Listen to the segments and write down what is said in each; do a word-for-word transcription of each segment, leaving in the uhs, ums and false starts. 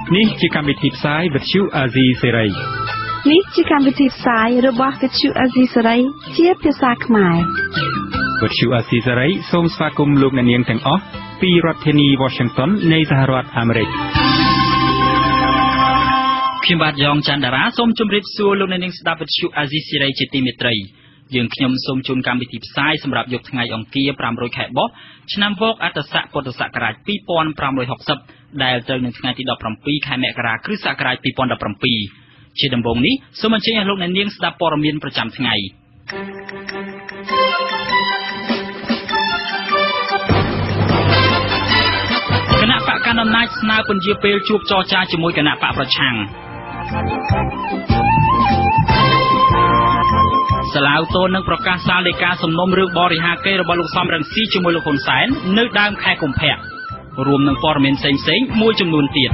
នេះជាកម្មវិធីផ្សាយវិទ្យុអាស៊ីសេរីនេះជាកម្មវិធីផ្សាយរបស់វិទ្យុអាស៊ីសេរីជាភាសាខ្មែរវិទ្យុអាស៊ីសេរីសូមស្វាគមន៍លោកអ្នកនាងទាំងអស់ពីរដ្ឋធានី Washington នៃសហរដ្ឋអាមេរិកខ្ញុំបាទយ៉ងច័ន្ទតារាសូមជម្រាបសួរលោកអ្នកនាងស្ដាប់វិទ្យុអាស៊ីសេរីជាទីមេត្រីយើងខ្ញុំសូមជូនកម្មវិធីផ្សាយសម្រាប់យកថ្ងៃអង្គារប្រាំរយខែបុស្សឆ្នាំវកអត្តស័កពុទ្ធសករាជពីរពាន់ប្រាំរយហកសិបដែលត្រូវនឹងថ្ងៃទីដប់ប្រាំពីរខែមករាគ្រិស្តសករាជពីរពាន់ដប់ប្រាំពីរជាដំបូងនេះសូមអញ្ជើញឲ្យលោកអ្នកនាងស្ដាប់ព័ត៌មានប្រចាំថ្ងៃគណៈបកកណ្ដាលអំណាចស្នើពន្យាពេលជួបចរចាជាមួយគណៈបកប្រឆាំងសាឡាវតូននឹងប្រកាសសាលដីកាសំណុំរឿងបរិហាកេររបស់លោកសំរងស៊ីជាមួយលោកហ៊ុនសែននៅដើមខែកុម្ភៈរួមនឹងព័ត៌មានផ្សេងៗមួយចំនួនទៀត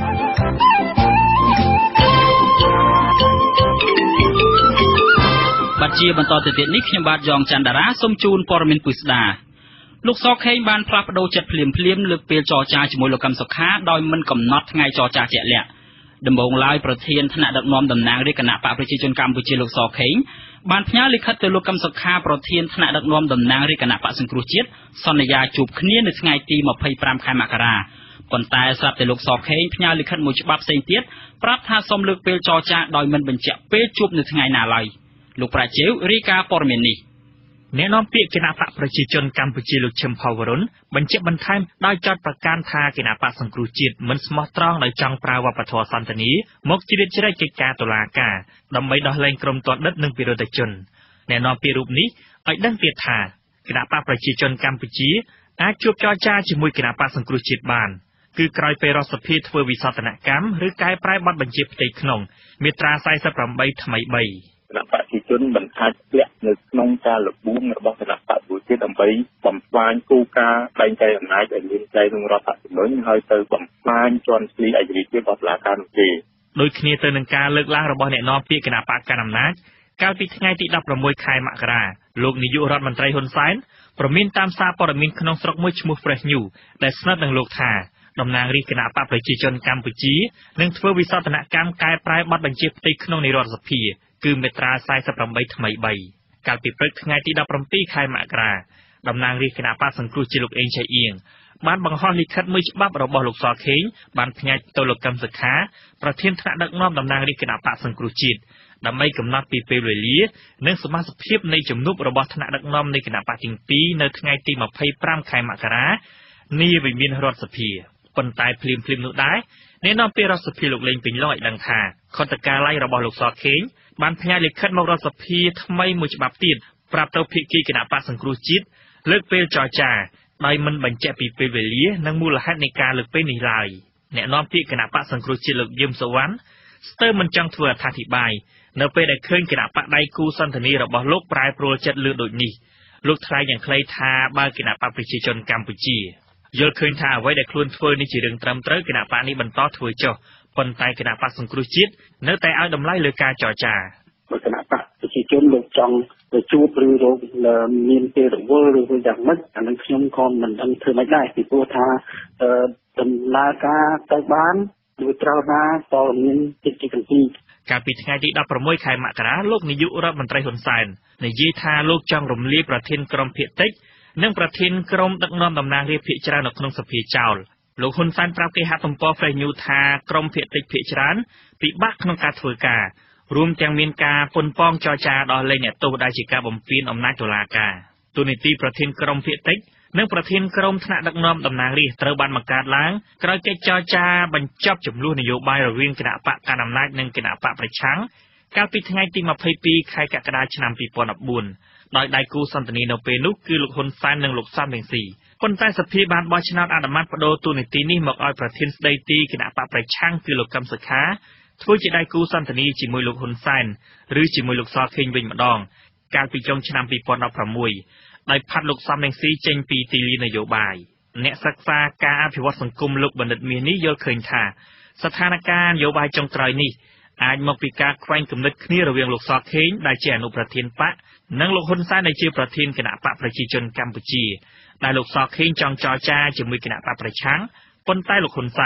បាត់ជាបន្តទៅទៀតនេះខ្ញុំបាទយ៉ងច័ន្ទតារាសូមជូនព័ត៌មានពិស្ដាលោកសខេងបានផ្លាស់ប្ដូរចិត្តភ្លាមភ្លាមលើកពេលចរចាជាមួយលោកកឹមសុខាដោយមិនកំណត់ថ្ងៃចរចាជាក់លាក់ដំបូងឡើយប្រធានថ្នាក់ដឹកនាំតំណាងរាជគណៈបកប្រជាជនកម្ពុជាលោកសខេងបានផ្ញើលិខិតទៅលោកកឹមសុខាប្រធានថ្នាក់ដឹកនាំតំណាងរាជគណៈបកសង្គ្រោះជាតិសន្យាជួបគ្នានៅថ្ងៃទីម្ភៃប្រាំខែមករាប៉ុន្តែស្រាប់តែលោកសខេងផ្ញើលិខិតមួយច្បាប់ផ្សេងទៀតប្រាប់ថាសូមលើកពេលចរចាដោយមិនបញ្ជាក់ពេលជួបនៅថ្ងៃណាឡើយលោកប្រាជេវរាយការណ៍ព័ត៌មាននេះអ្នកនាំពាក្យគណៈបកប្រជាជនកម្ពុជាលោកឈឹមផៅវរុនបញ្ជាក់បន្ថែមដោយចោទប្រកាន់ថាគណៈបកសង្គ្រោះជាតិមិនស្មោះត្រង់ដោយចង់ប្រើវប្បធម៌សន្តិនិកមកជ្រៀតជ្រែកកិច្ចការតុលាការដើម្បីដោះលែងក្រុមទណ្ឌិតនិងវិરોធជនអ្នកនាំពាក្យរូបនេះឲ្យដឹងទៀតថាគណៈបកប្រជាជនកម្ពុជាអាចជួបចរចាជាមួយគណៈបកសង្គ្រោះជាតិបានគឺក្រោយពេលរដ្ឋសភាធ្វើវិសោធនកម្មឬកែប្រែបទបញ្ជាផ្ទៃក្នុងមាត្រាសែសិបប្រាំបីថ្មីបីគណៈបកប្រជាជនមិនអាចធ្លាក់នៅក្នុងការលបួងរបស់គណៈបកប្រជាជនដើម្បីបំផ្លាញគោលការណ៍បែងចែកអំណាចឲ្យមានចែកក្នុងរដ្ឋធម្មនុញ្ញហើយទៅបំផ្លាញជាន់ស្លីឯករាជ្យភាពរបស់តុលាការនោះទេដោយគ្នាទៅនឹងការលើកឡើងរបស់អ្នកនាំពាក្យគណៈបកកណ្ដាលអំណាចកាលពីថ្ងៃទីដប់ប្រាំមួយខែមករាលោកនាយករដ្ឋមន្ត្រីហ៊ុនសែនប្រមានតាមសារព័ត៌មានក្នុងស្រុកមួយឈ្មោះ Fresh News ដែលស្និទ្ធនឹងលោកថាតំណាងរាជគណៈបកប្រជាជនកម្ពុជានឹងធ្វើវិសោធនកម្មកែប្រែបទបញ្ជាផ្ទៃក្នុងនៃរដ្ឋសភាគឺមាត្រាសែសិបប្រាំបីថ្មីបីកាលពីព្រឹកថ្ងៃទីដប់ប្រាំពីរខែមករាតំណាងរាជគណៈបកសង្គ្រោះជាតិលោកអេងឆៃអៀងបានបង្ហោះលិខិតមួយច្បាប់របស់លោកសខេងបានផ្ញើទៅលោកកឹមសុខាប្រធានថ្នាក់ដឹកនាំតំណាងរាជគណៈបកសង្គ្រោះជាតិដើម្បីកំណត់ពីពេលវេលានិងសមាជិកភាពនៃជំនួបរបស់ថ្នាក់ដឹកនាំនៃគណៈបកទាំងពីរនៅថ្ងៃទីម្ភៃប្រាំខែមករានាវិមានរដ្ឋសភាប៉ុន្តែភ្លាមភ្លាមនោះដែរអ្នកនាំពាក្យរដ្ឋសភាលោកលេងពេញឡុងឲ្យដឹងថាខុទ្ទកាល័យរបស់លោកសខេងបានផ្ញើលិខិតមករដ្ឋសភាថ្មីមួយច្បាប់ទៀតប្រាប់ទៅភាគីគណៈបកសង្គ្រោះជាតិលើកពេលចរចាដោយមិនបញ្ជាក់ពីពេលវេលានិងមូលហេតុនៃការលើកពេលនេះឡើយអ្នកនាំពាក្យគណៈបកសង្គ្រោះជាតិលោកយឹមសវណ្ណស្ទើរមិនចង់ធ្វើអត្ថាធិប្បាយនៅពេលដែលឃើញគណៈបកដៃគូសន្តានារបស់លោកប្រែប្រួលចិត្តលឿនដូចនេះលោកថ្លែងយ៉ាងខ្លីថាបើគណៈបកប្រជាជនកម្ពុជាយល់ឃើញថាអ្វីដែលខ្លួនធ្វើនេះជារឿងត្រឹមត្រូវគណៈបកនេះបន្តធ្វើចុះប៉ុន្តែគណៈបកសង្គ្រោះជាតិនៅតែឲ្យតម្លៃលើការចរចាបើគណៈបកប្រជាជនលោកចង់ទៅជួបឬរកមានពេលរវល់ឬយ៉ាងម៉េចអានឹងខ្ញុំក៏មិនដឹងធ្វើម៉េចដែរពីព្រោះថាដំណើរការទៅបានដោយត្រូវណាក៏មានចិត្តជាគន្ទីកាលពីថ្ងៃទីដប់ប្រាំមួយខែមករាលោកនាយករដ្ឋមន្ត្រីហ៊ុនសែននិយាយថាលោកចង់រំលាយប្រធានក្រុមភាគតិចនិងប្រធានក្រុមដឹកនាំតំណាងរាស្ត្រភាគច្រើននៅក្នុងសភាចោលលោកហ៊ុនសែនប្រាប់គេហទំព័រ Fresh News ថាក្រុមភាគតិចភាគច្រើនពិបាកក្នុងការធ្វើការរួមទាំងមានការប៉ុនប៉ងចរចាដោះលែងអ្នកទោសដែលជាការបំពានអំណាចតុលាការទូនីតិប្រធានក្រុមភាគតិចនិងប្រធានក្រុមថ្នាក់ដឹកនាំតំណាងរាស្ត្រត្រូវបានបង្កើតឡើងក្រោយកិច្ចចរចាបញ្ចប់ចំនួននយោបាយរវាងគណៈបកកណ្ដាលអំណាចនិងគណៈបកប្រឆាំងកាលពីថ្ងៃទីម្ភៃពីរខែកក្កដាឆ្នាំពីរពាន់ដប់បួនដោយដៃគូសន្តានានៅពេលនោះគឺលោកហ៊ុនសែននិងលោកសំរងស៊ីប៉ុន្តែសភាបានបោះឆ្នោតអនុម័តបដូរទូនីតិនេះមកឲ្យប្រធានស្ដីទីគណៈបកប្រឆាំងគឺលោកកឹមសុខាធ្វើជាដៃគូសន្តានាជាមួយលោកហ៊ុនសែនឬជាមួយលោកសខេងវិញម្ដងកាលពីចុងឆ្នាំពីរពាន់ដប់ប្រាំមួយដោយផាត់លោកសំរងស៊ីចេញពីទីលាននយោបាយអ្នកសិក្សាការអភិវឌ្ឍសង្គមលោកបណ្ឌិតមាសនេះយល់ឃើញថាស្ថានភាពនយោបាយចុងក្រោយនេះអាចមកពីការខ្វែងគំនិតគ្នារវាងលោកសខេងដែលជាអនុប្រធានបកនិងលោកហ៊ុនសែនដែលជាប្រធានគណៈបកប្រជាជនកម្ពុជាដែលលោកសខេងចង់ចរចាជាមួយគណៈបកប្រឆាំងប៉ុន្តែលោកហ៊ុនសែន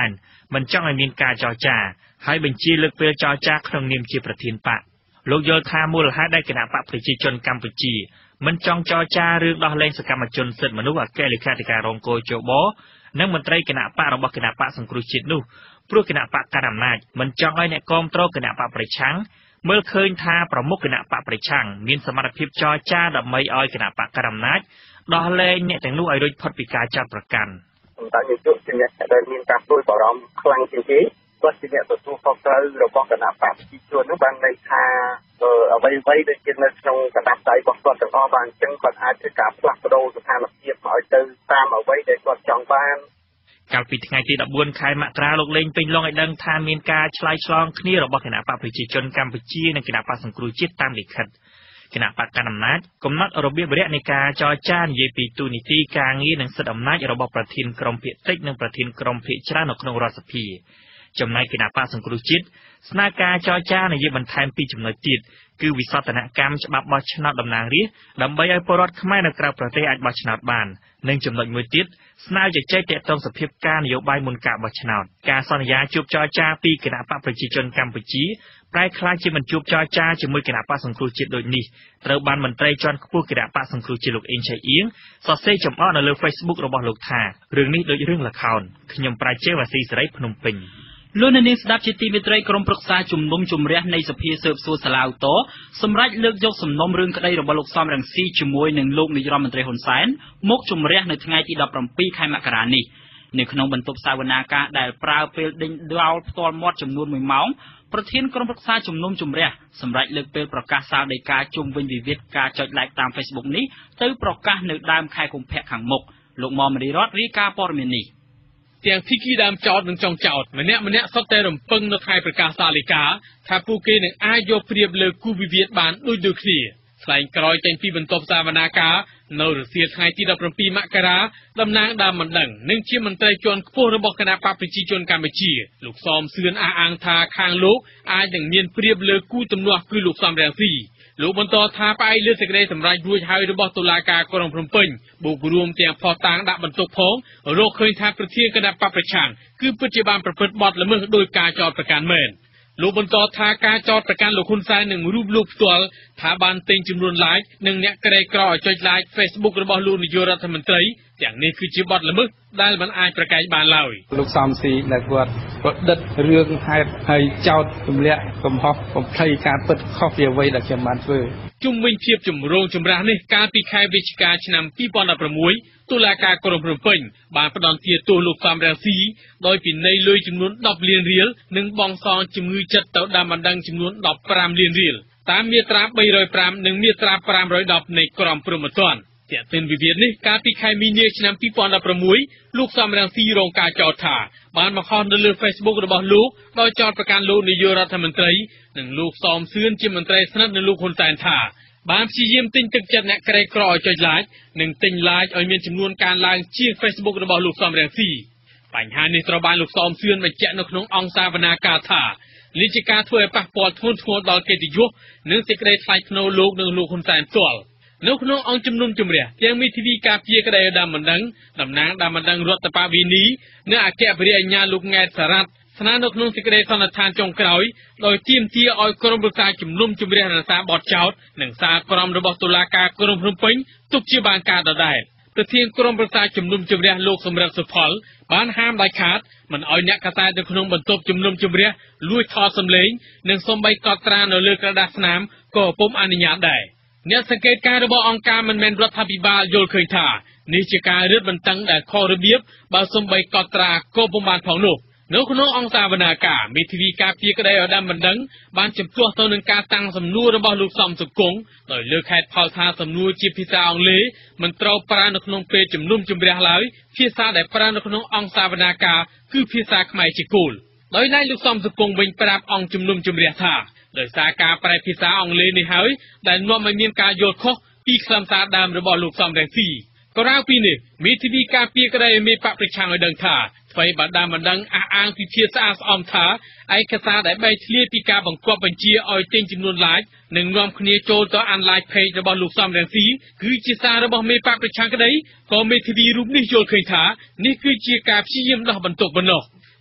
មិនចង់ឲ្យមានការចរចាហើយបញ្ជាលើកពេលចរចាក្នុងនាមជាប្រធានបកលោកយល់ថាមូលហេតុដែលគណៈបកប្រជាជនកម្ពុជាមិនចង់ចរចារឿងដោះលែងសកម្មជនសិទ្ធិមនុស្សអគ្គលេខាធិការរងកោជបនិងមន្ត្រីគណៈបករបស់គណៈបកសង្គ្រោះជាតិនោះព្រោះគណៈបកកណ្ដាលអំណាចមិនចង់ឲ្យអ្នកគាំទ្រគណៈបកប្រឆាំងមើលឃើញថាប្រមុខគណៈបកប្រឆាំងមានសមត្ថភាពចរចាដើម្បីឲ្យគណៈបកកណ្ដាលអំណាចដោះលែងអ្នកទាំងនោះឲ្យរួចផុតពីការចោទប្រកាន់សម្ដេចនាយកជាអ្នកដែលមានការព្រួយបារម្ភខ្លាំងជាងគេគាត់ជាអ្នកទទួលខុសត្រូវរបស់គណៈបកប្រជាជននោះបានន័យថាអ្វីអ្វីដែលជានៅក្នុងកណ្ដាប់ដៃរបស់គាត់ទាំងអស់បានអញ្ចឹងគាត់អាចធ្វើការផ្លាស់ប្ដូរស្ថានភាពឲ្យទៅតាមអ្វីដែលគាត់ចង់បានកាលពីថ្ងៃទីដប់បួនខែមករាលោកលេងពេញឡងឲ្យដឹងថាមានការឆ្លើយឆ្លងគ្នារបស់គណៈបកប្រជាជនកម្ពុជានិងគណៈបកសង្គ្រោះជាតិតាមលិខិតគណៈបកកណ្ដាលអំណាចកំណត់របៀបរយៈនៃការចរចានិយាយពីទូនីតិការងារនិងសិទ្ធិអំណាចរបស់ប្រធានក្រុមភាគតិចនិងប្រធានក្រុមភាគច្រើននៅក្នុងរដ្ឋសភាចំណែកគណៈបកសង្គ្រោះជាតិស្នើការចរចានិយាយបន្ថែមពីចំណុចទៀតគឺវិសោធនកម្មច្បាប់បោះឆ្នោតតំណាងរាស្ត្រដើម្បីឲ្យពលរដ្ឋខ្មែរនៅក្រៅប្រទេសអាចបោះឆ្នោតបាននិងចំណុចមួយទៀតស្នើជជែកទាក់ទងសភាពការនយោបាយមុនការបោះឆ្នោតការសន្យាជួបចរចាពីគណៈបកប្រជាជនកម្ពុជាប្រែក្លាយជាមិនជួបចរចាជាមួយគណៈបកសង្គ្រោះជាតិដូចនេះត្រូវបានមន្ត្រីជាន់ខ្ពស់គណៈបកសង្គ្រោះជាតិលោកអ៊ីងឆៃអៀងសរសេរចំអកនៅលើ Facebook របស់លោកថារឿងនេះដូចរឿងល្ខោនខ្ញុំប្រាជ្ញវ៉ាស៊ីសេរីភ្នំពេញលោកនាងស្ដាប់ជាទីមេត្រីក្រុមប្រឹក្សាជំនុំជម្រះនៃសភាស៊ើបសួរសាឡាវតសម្រាប់លើកយកសំណុំរឿងក្តីរបស់លោកសំរងស៊ីជាមួយនឹងលោកនាយរដ្ឋមន្ត្រីហ៊ុនសែនមកជម្រះនៅថ្ងៃទីដប់ប្រាំពីរខែមករានេះនៅក្នុងបន្ទប់សវនាការដែលប្រើពេលដេញដោលផ្ទាល់មាត់ចំនួនមួយម៉ោងប្រធានក្រុមប្រឹក្សាជំនុំជម្រះសម្រាប់លើកពេលប្រកាសសាលដីកាជុំវិញវិវាទការចុច like តាម Facebook នេះទៅប្រកាសនៅដើមខែកុម្ភៈខាងមុខលោកមមរីរតរាយការណ៍ព័ត៌មាននេះទាំងភីគីដើមចោតនិងចុងចោតម្នាក់ម្នាក់សុទ្ធតែរំពឹងនៅថ្ងៃប្រកាសសាលដីកាថាពួកគេនឹងអាចយកព្រៀបលើគូវិវាទបានដូចដូចគ្នាថ្លែងក្រោយចេញពីបន្ទប់សវនាការនៅរសៀលថ្ងៃទីដប់ប្រាំពីរមករាតំណាងដើមមិនដឹងនិងជាមន្ត្រីជាន់ខ្ពស់របស់គណៈបកប្រជាជនកម្ពុជាលោកសំសឿនអះអាងថាខាងលោកអាចនឹងមានព្រៀបលើគូទំនាស់គឺលោកសំរងស៊ីលោកបន្តថាផ្អែកលើសេចក្តីសម្រេចរួចហើយរបស់តុលាការក្រុងភ្នំពេញបូករួមទាំងផុសតាងដាក់បន្ទុកផងរកឃើញថាប្រធានគណៈបកប្រឆាំងគឺពិតជាបានប្រព្រឹត្តបទល្មើសដោយការចោទប្រកាន់មែនលោកបន្តថាការចោទប្រកាន់លោកហ៊ុនសែននឹងរូបលោកផ្ទាល់ថាបានទិញចំនួន like និងអ្នកក្រីក្រឲ្យចុច like Facebook របស់លោកនាយករដ្ឋមន្ត្រីទាំងនេះគឺជាបទល្មើសដែលមិនអាចប្រកែកបានឡើយលោកសំស៊ីដែលគាត់ប្រឌិតរឿងហេតុហើយចោទទម្លាក់កំហុសបំភ្លៃការពិតខុសពីអ្វីដែលខ្ញុំបានធ្វើជុំវិញភាពចម្រូងចម្រាសនេះកាលពីខែវិច្ឆិកាឆ្នាំពីរពាន់ដប់ប្រាំមួយតុលាការក្រុងភ្នំពេញបានផ្តន្ទាទោសលោកសំរងស៊ីដោយពិន័យលុយចំនួនដប់លានរៀលនិងបង់សងជំងឺចិត្តទៅដើមបណ្ដឹងចំនួនដប់ប្រាំលានរៀលតាមមាត្រាបីរយប្រាំនិងមាត្រាប្រាំរយដប់នៃក្រមព្រហ្មទណ្ឌទាក់ទិនវិវាទនេះកាលពីខែមីនាឆ្នាំពីរពាន់ដប់ប្រាំមួយលោកសំរងស៊ីរងការចោទថាបានមកខុសនៅលើ Facebook របស់លោកដោយចោទប្រកាន់លោកនាយករដ្ឋមន្ត្រីនិងលោកសំសឿនជាមន្ត្រីស្និទ្ធនឹងលោកហ៊ុនសែនថាបានព្យាយាមទិញទឹកចិត្តអ្នកក្រីក្រឲ្យចុច like និងទិញ like ឲ្យមានចំនួនការឡើងជាង Facebook របស់លោកសំរងស៊ីបញ្ហានេះត្រូវបានលោកសំសឿនបញ្ជាក់នៅក្នុងអង្គសាវនាការថានេះជាការធ្វើឲ្យប៉ះពាល់ធ្ងន់ធ្ងរដល់កិត្តិយសនិងសេចក្តីថ្លៃថ្នូរលោកនិងលោកហ៊ុនសែនផ្ទាល់នៅក្នុងអង្គជំនុំជម្រះទាំងមេធាវីការពារក្តីដើមបណ្ដឹងតំណាងដើមបណ្ដឹងរដ្ឋបាលវិនីនិងអគ្គបរិយាញ្ញាលោកង៉ែតសារ៉ាត់ស្នើនៅក្នុងសេចក្តីសន្និដ្ឋានចុងក្រោយដោយទាមទារឲ្យក្រុមប្រឹក្សាជំនុំជម្រះរក្សាបទចោទនិងសារក្រមរបស់តុលាការក្រុងភ្នំពេញទុកជាបានការដដែលប្រធានក្រុមប្រឹក្សាជំនុំជម្រះលោកសម្រិទ្ធសុផលបានហាមដាច់ខាតមិនឲ្យអ្នកកសែតនៅក្នុងបន្ទប់ជំនុំជម្រះលួចថតសម្លេងនិងសូម្បីកត់ត្រានៅលើក្រដាសស្នាមក៏ពុំអនុញ្ញាតដែរអ្នកសង្កេតការណ៍របស់អង្គការមិនមែនរដ្ឋាភិបាលយល់ឃើញថានេះជាការរឹតបន្តឹងដែលខុសរបៀបបើសូម្បីកត់ត្រាក៏ពុំបានផងនោះនៅក្នុងអង្គសាវនាការមេធាវីការពារក្តីឲ្យដើមបណ្ដឹងបានជំទាស់ទៅនឹងការតាំងសំណួររបស់លោកសំសុគង្គដោយលើកហេតុផលថាសំណួរជាភាសាអង់គ្លេសមិនត្រូវប្រើនៅក្នុងពេលជំនុំជម្រះឡើយភាសាដែលប្រើនៅក្នុងអង្គសាវនាការគឺភាសាខ្មែរជាគោលដោយឡែកលោកសំសុគង្គវិញប្រាប់អង្គជំនុំជម្រះថាដោយសារការប្រែភាសាអង់គ្លេសនេះហើយដែលនាំឲ្យមានការយល់ខុសពីខ្លឹមសារដើមរបស់លោកសំរងស៊ីក្រៅពីនេះមេធាវីការពារក្តីមេបកប្រឆាំងឲ្យដឹងថាថ្មីបាដាមបណ្ដឹងអះអាងពីភាសាស្អំថាឯកសារដែលបែកធ្លាយពីការបង្គាប់បញ្ជាឲ្យទិញចំនួន like និងនាំគ្នាចូលទៅអាន like page របស់លោកសំរងស៊ីគឺជាសាររបស់មេបកប្រឆាំងក្តីក៏មេធាវីរូបនេះយល់ឃើញថានេះគឺជាការព្យាយាមដោះបន្ទុកប៉ុណ្ណោះ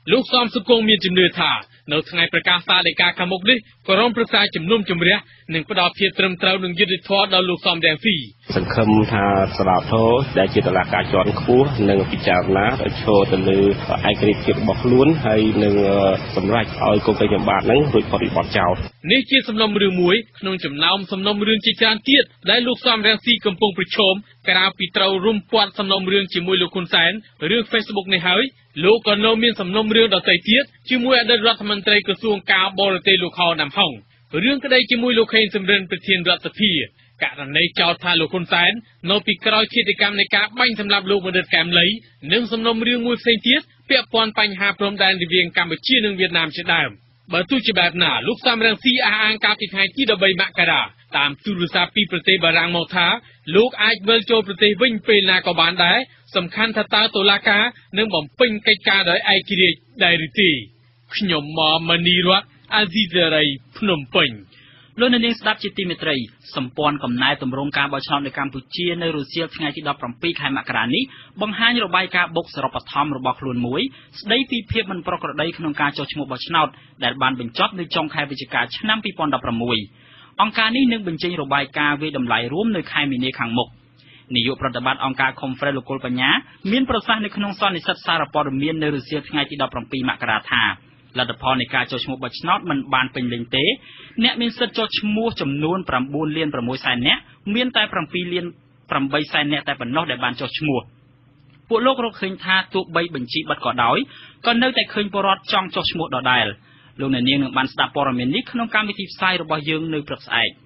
លោកសំសុគង្គមានជំនឿថានៅថ្ងៃប្រកាសសាលដីកាខាងមុខនេះក៏រំប្រសាជំនុំជម្រះនិងផ្ដល់ភាពត្រឹមត្រូវនឹងយុត្តិធម៌ដល់លោកសំរងស៊ីសង្ឃឹមថាសាលាធរដែលជាតុលាការជាន់ខ្ពស់នឹងពិចារណាឲ្យឈរទៅលើឯករាជ្យភាពរបស់ខ្លួនហើយនឹងសម្រេចឲ្យកូនប្រចាំបាទនឹងរួចផុតពីបទចោទនេះជាសំណុំរឿងមួយក្នុងចំណោមសំណុំរឿងជាច្រើនទៀតដែលលោកសំរងស៊ីកំពុងប្រឈមក្រៅពីត្រូវរុំព័ទ្ធសំណុំរឿងជាមួយលោកហ៊ុនសែនរឿង Facebook នេះហើយលោកក៏នៅមានសំណុំរឿងដទៃទៀតជាមួយអតីតរដ្ឋមន្ត្រីក្រសួងការបរទេសលោកហៅណាំហុងរឿងក្តីជាមួយលោកខេងសំរិនប្រធានរដ្ឋសភាករណីចោទថាលោកហ៊ុនសែននៅពីក្រោយឃាតកម្មនៃការបាញ់សម្លាប់លោកមនិតកែមលីនិងសំណុំរឿងមួយផ្សេងទៀតពាក់ព័ន្ធបញ្ហាព្រំដែនរវាងកម្ពុជានិងវៀតណាមជាដើមបើទោះជាបែបណាលោកសំរងស៊ីអះអាងកាលពីថ្ងៃទី13មករាតាមទូរស័ព្ទពីប្រទេសបារាំងមកថាលោកអាចវិលចូលប្រទេសវិញពេលណាក៏បានដែរសំខាន់ថាតើតុលាការនឹងបំពេញកិច្ចការដោយឯករាជ្យដែរឬទេខ្ញុំមកមនីរតអាស៊ីសេរីភ្នំពេញលោកនាងស្ដាប់ជាទីមេត្រីសម្ព័ន្ធកំណែទម្រង់ការបោះឆ្នោតនៅកម្ពុជានៅរុស្ស៊ីថ្ងៃទី17ខែមករានេះបង្ហាញរបាយការណ៍បុកសរុបបឋមរបស់ខ្លួនមួយស្ដីពីភាពមិនប្រក្រតីក្នុងការចុះឈ្មោះបោះឆ្នោតដែលបានបញ្ចប់នៅចុងខែវិច្ឆិកាឆ្នាំពីរពាន់ដប់ប្រាំមួយអង្គការនេះនឹងបញ្ចេញរបាយការណ៍វិតម្លៃរួមនៅខែមីនាខាងមុខនាយកប្រតិបត្តិអង្គការ Khmer លោកគុលបញ្ញាមានប្រសាសន៍នៅក្នុងសន្និសីទសារព័ត៌មាននៅរុស្ស៊ីថ្ងៃទី17មករាថាលទ្ធផលនៃការចុះឈ្មោះបោះឆ្នោតមិនបានពេញលេញទេអ្នកមានសិទ្ធិចុះឈ្មោះចំនួន9លាន6សែននាក់មានតែ7លាន8សែននាក់តែប៉ុណ្ណោះដែលបានចុះឈ្មោះពួកលោករកឃើញថាទោះបីបញ្ជីបិទក៏ដោយក៏នៅតែឃើញពលរដ្ឋចង់ចុះឈ្មោះដដែលលោកអ្នកនាងនឹងបានស្ដាប់ព័ត៌មាននេះក្នុងកម្មវិធីផ្សាយរបស់យើងនៅព្រឹកស្អែក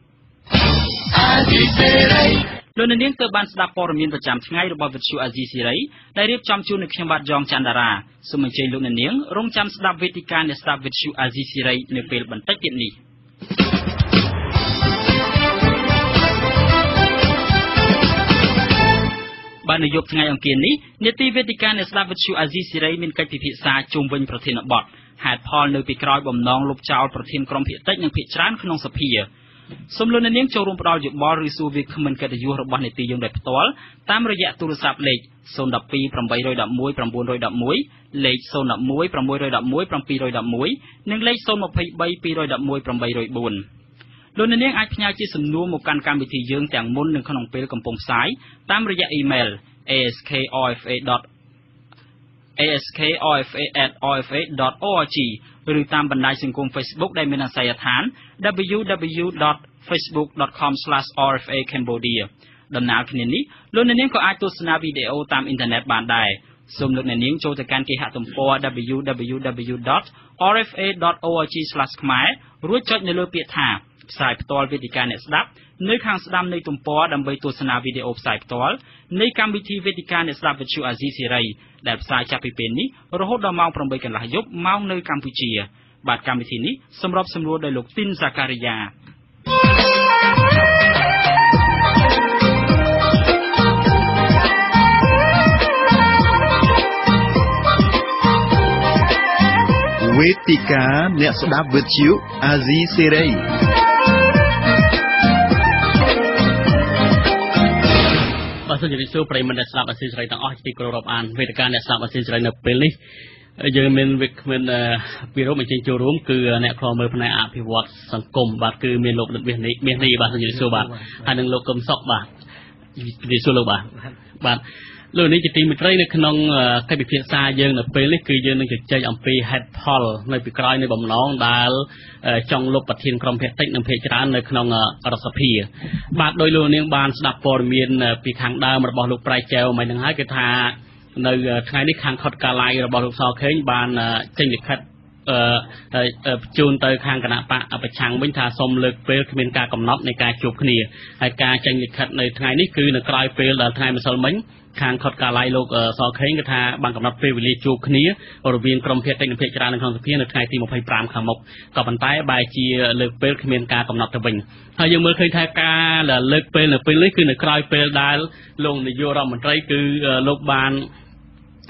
លោកអ្នកនាងទើបបានស្ដាប់ព័ត៌មានប្រចាំថ្ងៃរបស់វិទ្យុអាស៊ីសេរីដែលរៀបចំជូននៅខ្ញុំបាទយ៉ងច័ន្ទតារាសូមអញ្ជើញលោកអ្នកនាងរងចាំស្ដាប់វេទិកានៃស្ដាប់វិទ្យុអាស៊ីសេរីនៅពេលបន្តិចទៀតនេះបាននៅយប់ថ្ងៃអង្គារនេះនេតិវេទិកានៃស្ដាប់វិទ្យុអាស៊ីសេរីមានកិច្ចពិភាក្សាជុំវិញប្រធានបទហេតុផលនៅពីក្រោយបំណងលុបចោលប្រធានក្រុមភាគតិចនិងភាគច្រើនក្នុងសភាសូមលោកអ្នកនាងចូលរួមផ្ដល់យោបល់ឬសួរវាគ្មិនកិត្តិយសរបស់នេតិយើងដោយផ្ទាល់តាមរយៈទូរស័ព្ទលេខศูนย์ หนึ่ง สอง แปด หนึ่ง หนึ่ง หนึ่ง เก้า หนึ่ง หนึ่ง លេខศูนย์ หนึ่ง หนึ่ง หก หก หนึ่ง หนึ่ง เจ็ด หนึ่ง និងលេខศูนย์ สอง สาม สาม สอง หนึ่ง แปด ศูนย์លោកអ្នកនាងអាចផ្ញើជាសំណួរមកកាន់កម្មវិធីយើងទាំងមុននិងក្នុងពេលកំពុងផ្សាយតាមរយៈអ៊ីមែល a s k o f a dot a s k o f a at o f a dot org ឬតាមបណ្ដាញសង្គម Facebook ដែលមានអាសយដ្ឋាន w w w dot facebook dot com slash r f a cambodia ដំណើរគ្នានេះលោកអ្នកនាងក៏អាចទស្សនាវីដេអូតាមអ៊ីនធឺណិតបានដែរសូមលោកអ្នកនាងចូលទៅកាន់គេហទំព័រ w w w dot r f a dot org slash khmer រួចចុចនៅលើពាក្យថាផ្សាយផ្ទាល់វេទិកាអ្នកស្ដាប់នៅខាងស្ដាំនៃទំព័រដើម្បីទស្សនាវីដេអូផ្សាយផ្ទាល់នៃកម្មវិធីវេទិកាអ្នកស្ដាប់វិទ្យុអាស៊ីសេរីដែលផ្សាយចាប់ពីពេលនេះរហូតដល់ម៉ោងប្រាំបីកន្លះយប់ម៉ោងនៅកម្ពុជាបាទកម្មវិធីនេះសម្របសម្រួលដោយលោកទីនសាការីយ៉ាវេទិកាអ្នកស្ដាប់វិទ្យុអាស៊ីសេរីបាទសូមជម្រាបសួរប្រិយមិត្តអ្នកស្ដាប់អាស៊ីសេរីទាំងអស់ទីគោរពអានវេទិកាអ្នកស្ដាប់អាស៊ីសេរីនៅពេលនេះយើងមានវិក្កាមពីរួមអញ្ជើញចូលរួមគឺអ្នកខ្លោមើលផ្នែកអភិវឌ្ឍសង្គមបាទគឺមានលោកដិតមាសនេះមាសនេះបាទសូមជម្រាបសួរបាទហើយនឹងលោកកឹមសុខបាទជម្រាបសួរលោកបាទបាទលោកនេះជាទីមេត្រីនៅក្នុងកិច្ចពិភាក្សាយើងនៅពេលនេះគឺយើងនឹងជជែកអំពីហេតុផលនៅពីក្រោយនៃបំណងដែលចង់លុបប្រធានក្រុមភាគតិចនិងភាគច្រើននៅក្នុងរដ្ឋសភាបាទដោយលោកនាងបានស្ដាប់ព័ត៌មានពីខាងដើមរបស់លោកប្រៃចែវមិននឹងហើយគឺថានៅថ្ងៃនេះខាងខុតកាឡាយរបស់លោកសខេងបានចេញលិខិតអឺជូនទៅខាងគណៈបកប្រឆាំងវិញថាសូមលើកពេលគ្មានការកំណត់នៃការជួបគ្នាហើយការចេញលិខិតនៅថ្ងៃនេះគឺនៅក្រោយពេលដល់ថ្ងៃម្សិលមិញខាងខុតកាឡាយលោកសខេងគឺថាបានកំណត់ពេលវេលាជួបគ្នារវាងក្រុមភាគតិចនិងភាគច្រើននៅក្នុងសភានៅថ្ងៃទីម្ភៃប្រាំខាងមុខក៏ប៉ុន្តែបែរជាលើកពេលគ្មានការកំណត់ទៅវិញហើយយើងមើលឃើញថាការលើកពេលនៅពេលនេះគឺនៅក្រោយពេលដែលលោកនាយករដ្ឋមន្ត្រីគឺលោកបាន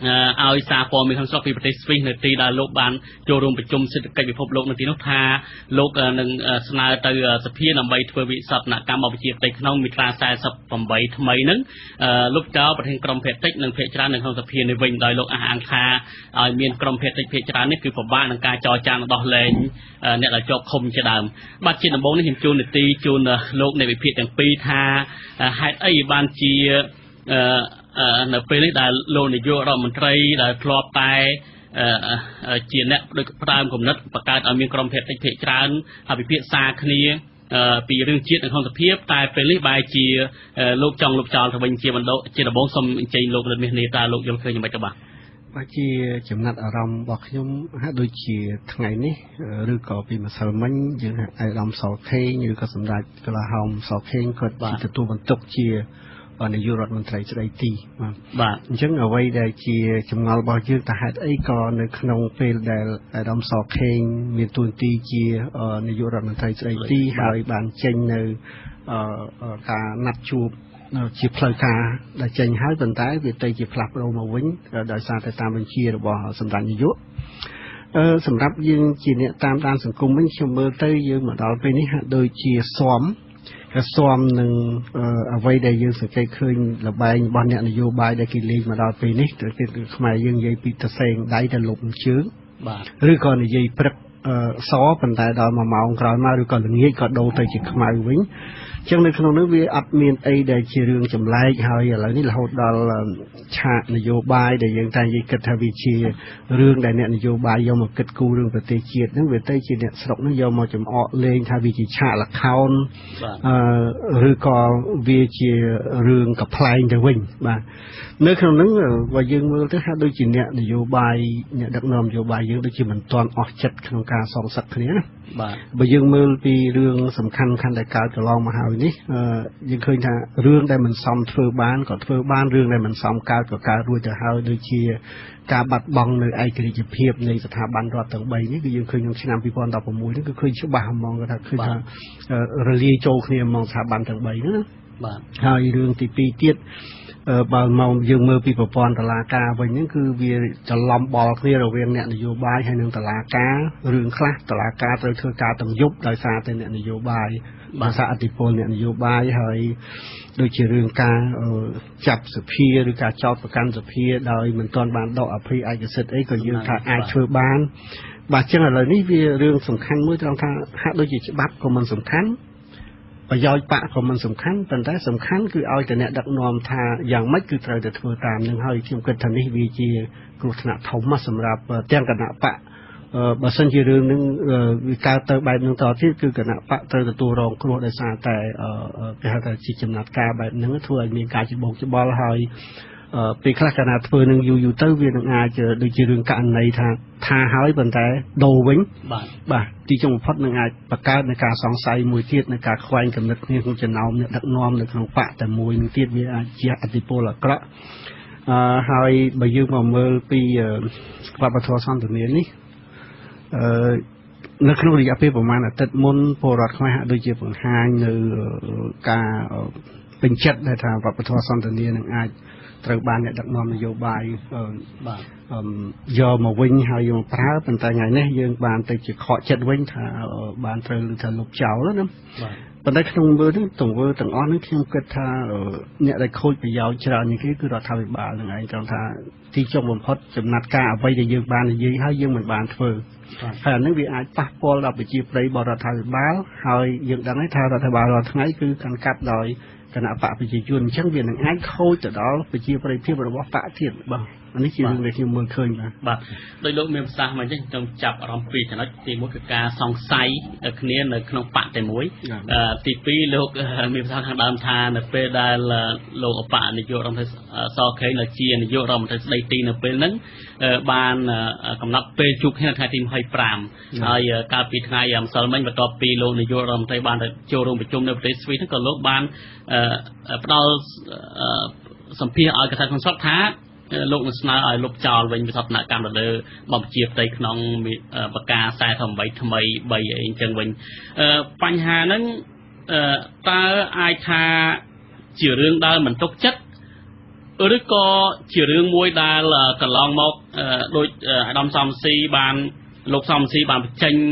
ឲ្យសារព័ត៌មានខាងស្រុកពីប្រទេសស្វីសនៅទីដែលលោកបានចូលរួមប្រជុំសេដ្ឋកិច្ចពិភពលោកនៅទីនោះថាលោកនឹងស្នើទៅសភាដើម្បីធ្វើវិសោធនកម្មអបជាផ្ទៃក្នុងមាត្រាสี่สิบแปดថ្មីហ្នឹងលោកចោលប្រធានក្រុមភេតិចនិងភេច្រើននៅក្នុងសភានេះវិញដោយលោកអះអាងថាឲ្យមានក្រុមភេតិចភេច្រើននេះគឺពិបាកនឹងការចរចាដោះលែងអ្នកដែលជាប់ឃុំជាដើមបាទជាដំបូងនេះខ្ញុំជូននីតិជូនលោកនៃវិភាគទាំងពីរថាហេតុអីបានជានៅពេលនេះដែលលោកនាយករដ្ឋមន្ត្រីដែលធ្លាប់តែជាអ្នកដូចផ្ដើមគំនិតបង្កើតឲ្យមានក្រុមភេទតិចភេទច្រើនហើយពិភាក្សាគ្នាពីរឿងជាតិនៅក្នុងសភាតែពេលនេះបែរជាលោកចង់លុបចោលទៅវិញជាបណ្ដោជាដំបូងសូមអញ្ជើញលោករដ្ឋមាសនេះតើលោកយល់ឃើញយ៉ាងម៉េចទៅបាទបាទជាចំណាត់អារម្មណ៍របស់ខ្ញុំហាក់ដូចជាថ្ងៃនេះឬក៏ពីម្សិលមិញយើងអាយដាមសខេងឬក៏សម្ដេចកលាហោមសខេងគាត់បានទទួលបន្ទុកជានាយករដ្ឋមន្ត្រីស្ដីទីបាទបាទអញ្ចឹងអ្វីដែលជាចម្ងល់របស់យើងតើហេតុអីក៏នៅក្នុងពេលដែលអាដាមសខេងមានទួនាទីជានាយករដ្ឋមន្ត្រីស្ដីទីហើយបានចេញនៅការណាត់ជួបជាផ្លូវការដែលចេញហើយប៉ុន្តែវាទៅជាផ្លាស់ប្ដូរមកវិញដោយសារតែតាមបញ្ជារបស់សម្ដេចនាយកអឺសម្រាប់យើងជាអ្នកតាមដានសង្គមវិញខ្ញុំមើលទៅយើងមកដល់ពេលនេះហាក់ដូចជាស៊ាំក៏ស៊ាំនឹងអ្វីដែលយើងសង្កេតឃើញលបែងរបស់អ្នកនយោបាយដែលគេលេងមកដល់ពេលនេះទៅទៀតខ្មែរយើងនិយាយពីតសេងដៃទៅលុបជើងបាទឬក៏និយាយព្រឹកសប៉ុន្តែដល់មួយម៉ោងក្រោយមកឬក៏ល្ងាចក៏ដូរទៅជាខ្មៅវិញអញ្ចឹងនៅក្នុងនោះវាអត់មានអីដែលជារឿងចម្លែកហើយឥឡូវនេះរហូតដល់ឆាកនយោបាយដែលយើងតែនិយាយគិតថាវាជារឿងដែលអ្នកនយោបាយយកមកគិតគូររឿងប្រទេសជាតិហ្នឹងវាទៅជាអ្នកស្រុកហ្នឹងយកមកចំអកលេងថាវាជាឆាកល្ខោនអឺឬក៏វាជារឿងកំ pl ែងទៅវិញបាទនៅក្នុងហ្នឹងបើយើងមើលទៅហាក់ដូចជាអ្នកនយោបាយអ្នកដឹកនាំនយោបាយយើងដូចជាមិនទាន់អស់ចិត្តក្នុងការសងសឹកគ្នាណាបាទបើយើងមើលពីរឿងសំខាន់ខាន់ដែលកើតកន្លងមកហើយនេះយើងឃើញថារឿងដែលមិនសមធ្វើបានក៏ធ្វើបានរឿងដែលមិនសមកើតក៏កើតរួចទៅហើយដូចជាការបាត់បង់នៅឯករាជ្យភាពនៃស្ថាប័នរដ្ឋទាំងបីនេះគឺយើងឃើញក្នុងឆ្នាំពីរពាន់ដប់ប្រាំមួយនេះគឺឃើញច្បាស់ហ្មងថាឃើញថារលាយចូលគ្នាហ្មងស្ថាប័នទាំងបីហ្នឹងណាបាទហើយរឿងទីពីរទៀតបើមកយើងមើលពីប្រព័ន្ធតុលាការវិញហ្នឹងគឺវាច្រឡំបល់គ្នារវាងអ្នកនយោបាយហើយនិងតុលាការរឿងខ្លះតុលាការត្រូវធ្វើការទាំងយប់ដោយសារតែអ្នកនយោបាយដោយសារអធិបុលអ្នកនយោបាយហើយដូចជារឿងការចាប់សភាឬការចោទប្រកាន់សភាដោយមិនទាន់បានដកអភ័យឯកសិទ្ធិអីក៏យើងថាអាចធ្វើបានបាទចឹងឥឡូវនេះវារឿងសំខាន់មួយត្រង់ថាហាក់ដូចជាច្បាប់ក៏មិនសំខាន់ប្រយោជន៍បកក៏មិនសំខាន់ប៉ុន្តែសំខាន់គឺឲ្យតែអ្នកដឹកនាំថាយ៉ាងម៉េចគឺត្រូវតែធ្វើតាមនឹងហើយខ្ញុំគិតថានេះវាជាគ្រោះថ្នាក់ធំសម្រាប់ទាំងគណៈបកបើសិនជារឿងនឹងវាកើតទៅបែបនឹងតទៀតគឺគណៈបកត្រូវទទួលរងគ្រោះដោយសារតែគេហៅថាជាចំណាត់ការបែបហ្នឹងធ្វើឲ្យមានការច្បោកច្បល់ហើយពេលខ្លះកាលណាធ្វើនឹងយូរយូរទៅវានឹងអាចដូចជារឿងករណីថាថាហើយប៉ុន្តែដូរវិញបាទបាទទីចុងបំផុតនឹងអាចបង្កើតនៅការសង្ស័យមួយទៀតនៅការខ្វែងគំនិតគ្នាក្នុងចំណោមអ្នកដឹកនាំនៅក្នុងបកតែមួយនឹងទៀតវាអាចជាអតិពលអាក្រក់អឺហើយបើយើងមកមើលពីវប្បធម៌សន្តិនិកនេះអឺនៅក្នុងរយៈពេលប្រហែលអាទិត្យមុនពលរដ្ឋខ្មែរហាក់ដូចជាបង្ហាញនៅការពេញចិត្តដែលថាវប្បធម៌សន្តិនិកនឹងអាចត្រូវបានអ្នកដឹកនាំនយោបាយបាទយកមកវិញហើយយកមកប្រើប៉ុន្តែថ្ងៃនេះយើងបានទៅជាខកចិត្តវិញថាបានត្រូវឬថាលុបចោលណាបាទប៉ុន្តែក្នុងមើលនេះទង្វើទាំងអស់នេះខ្ញុំគិតថាអ្នកដែលខូចប្រយោជន៍ច្រើនជាងគេគឺរដ្ឋាភិបាលនឹងឯងត្រង់ថាទីចុងបំផុតចំណាត់ការអ្វីដែលយើងបាននិយាយហើយយើងមិនបានធ្វើហើយអានេះវាអាចប៉ះពាល់ដល់ប្រជាប្រិយរបស់រដ្ឋាភិបាលហើយយើងដឹងថារដ្ឋាភិបាលរាល់ថ្ងៃគឺកាន់កាប់ដោយគណៈបកប្រជាជនអញ្ចឹងវានឹងអាចខូចទៅដល់ប្រជាប្រិយភាពរបស់បកទៀតបាទអានេះជារឿងដែលខ្ញុំមើលឃើញបាទបាទដោយលោកមានប្រសាសន៍មកអញ្ចឹងខ្ញុំចាប់អារម្មណ៍ពីរចំណុចទីមួយគឺការសង្ស័យគ្នានៅក្នុងបកតែមួយទីពីរលោកមានប្រសាសន៍ខាងដើមថានៅពេលដែលលោកអបនាយករដ្ឋមន្ត្រីសខេងនៅជានាយករដ្ឋមន្ត្រីស្ដីទីនៅពេលហ្នឹងបានកំណត់ពេលជួបគ្នាថ្ងៃទីยี่สิบห้าហើយកាលពីថ្ងៃម្សិលមិញបន្ទាប់ពីលោកនាយករដ្ឋមន្ត្រីបានទៅចូលរួមប្រជុំនៅប្រទេសស្វីសហ្នឹងក៏លោកបានផ្ដល់សម្ភារឲ្យកថាក្នុងស្រុកថាលោកនឹងស្នើឲ្យលុបចោលវិញវិសោធនកម្មទៅលើបំជាផ្ទៃក្នុងបកាสี่สิบแปดថ្មីបីអីអញ្ចឹងវិញបញ្ហាហ្នឹងតើអាចថាជារឿងដែលមិនទុកចិត្តឬក៏ជារឿងមួយដែលកន្លងមកដោយអាដាមសំស៊ីបានលោកសំស៊ីបានបញ្ចេញ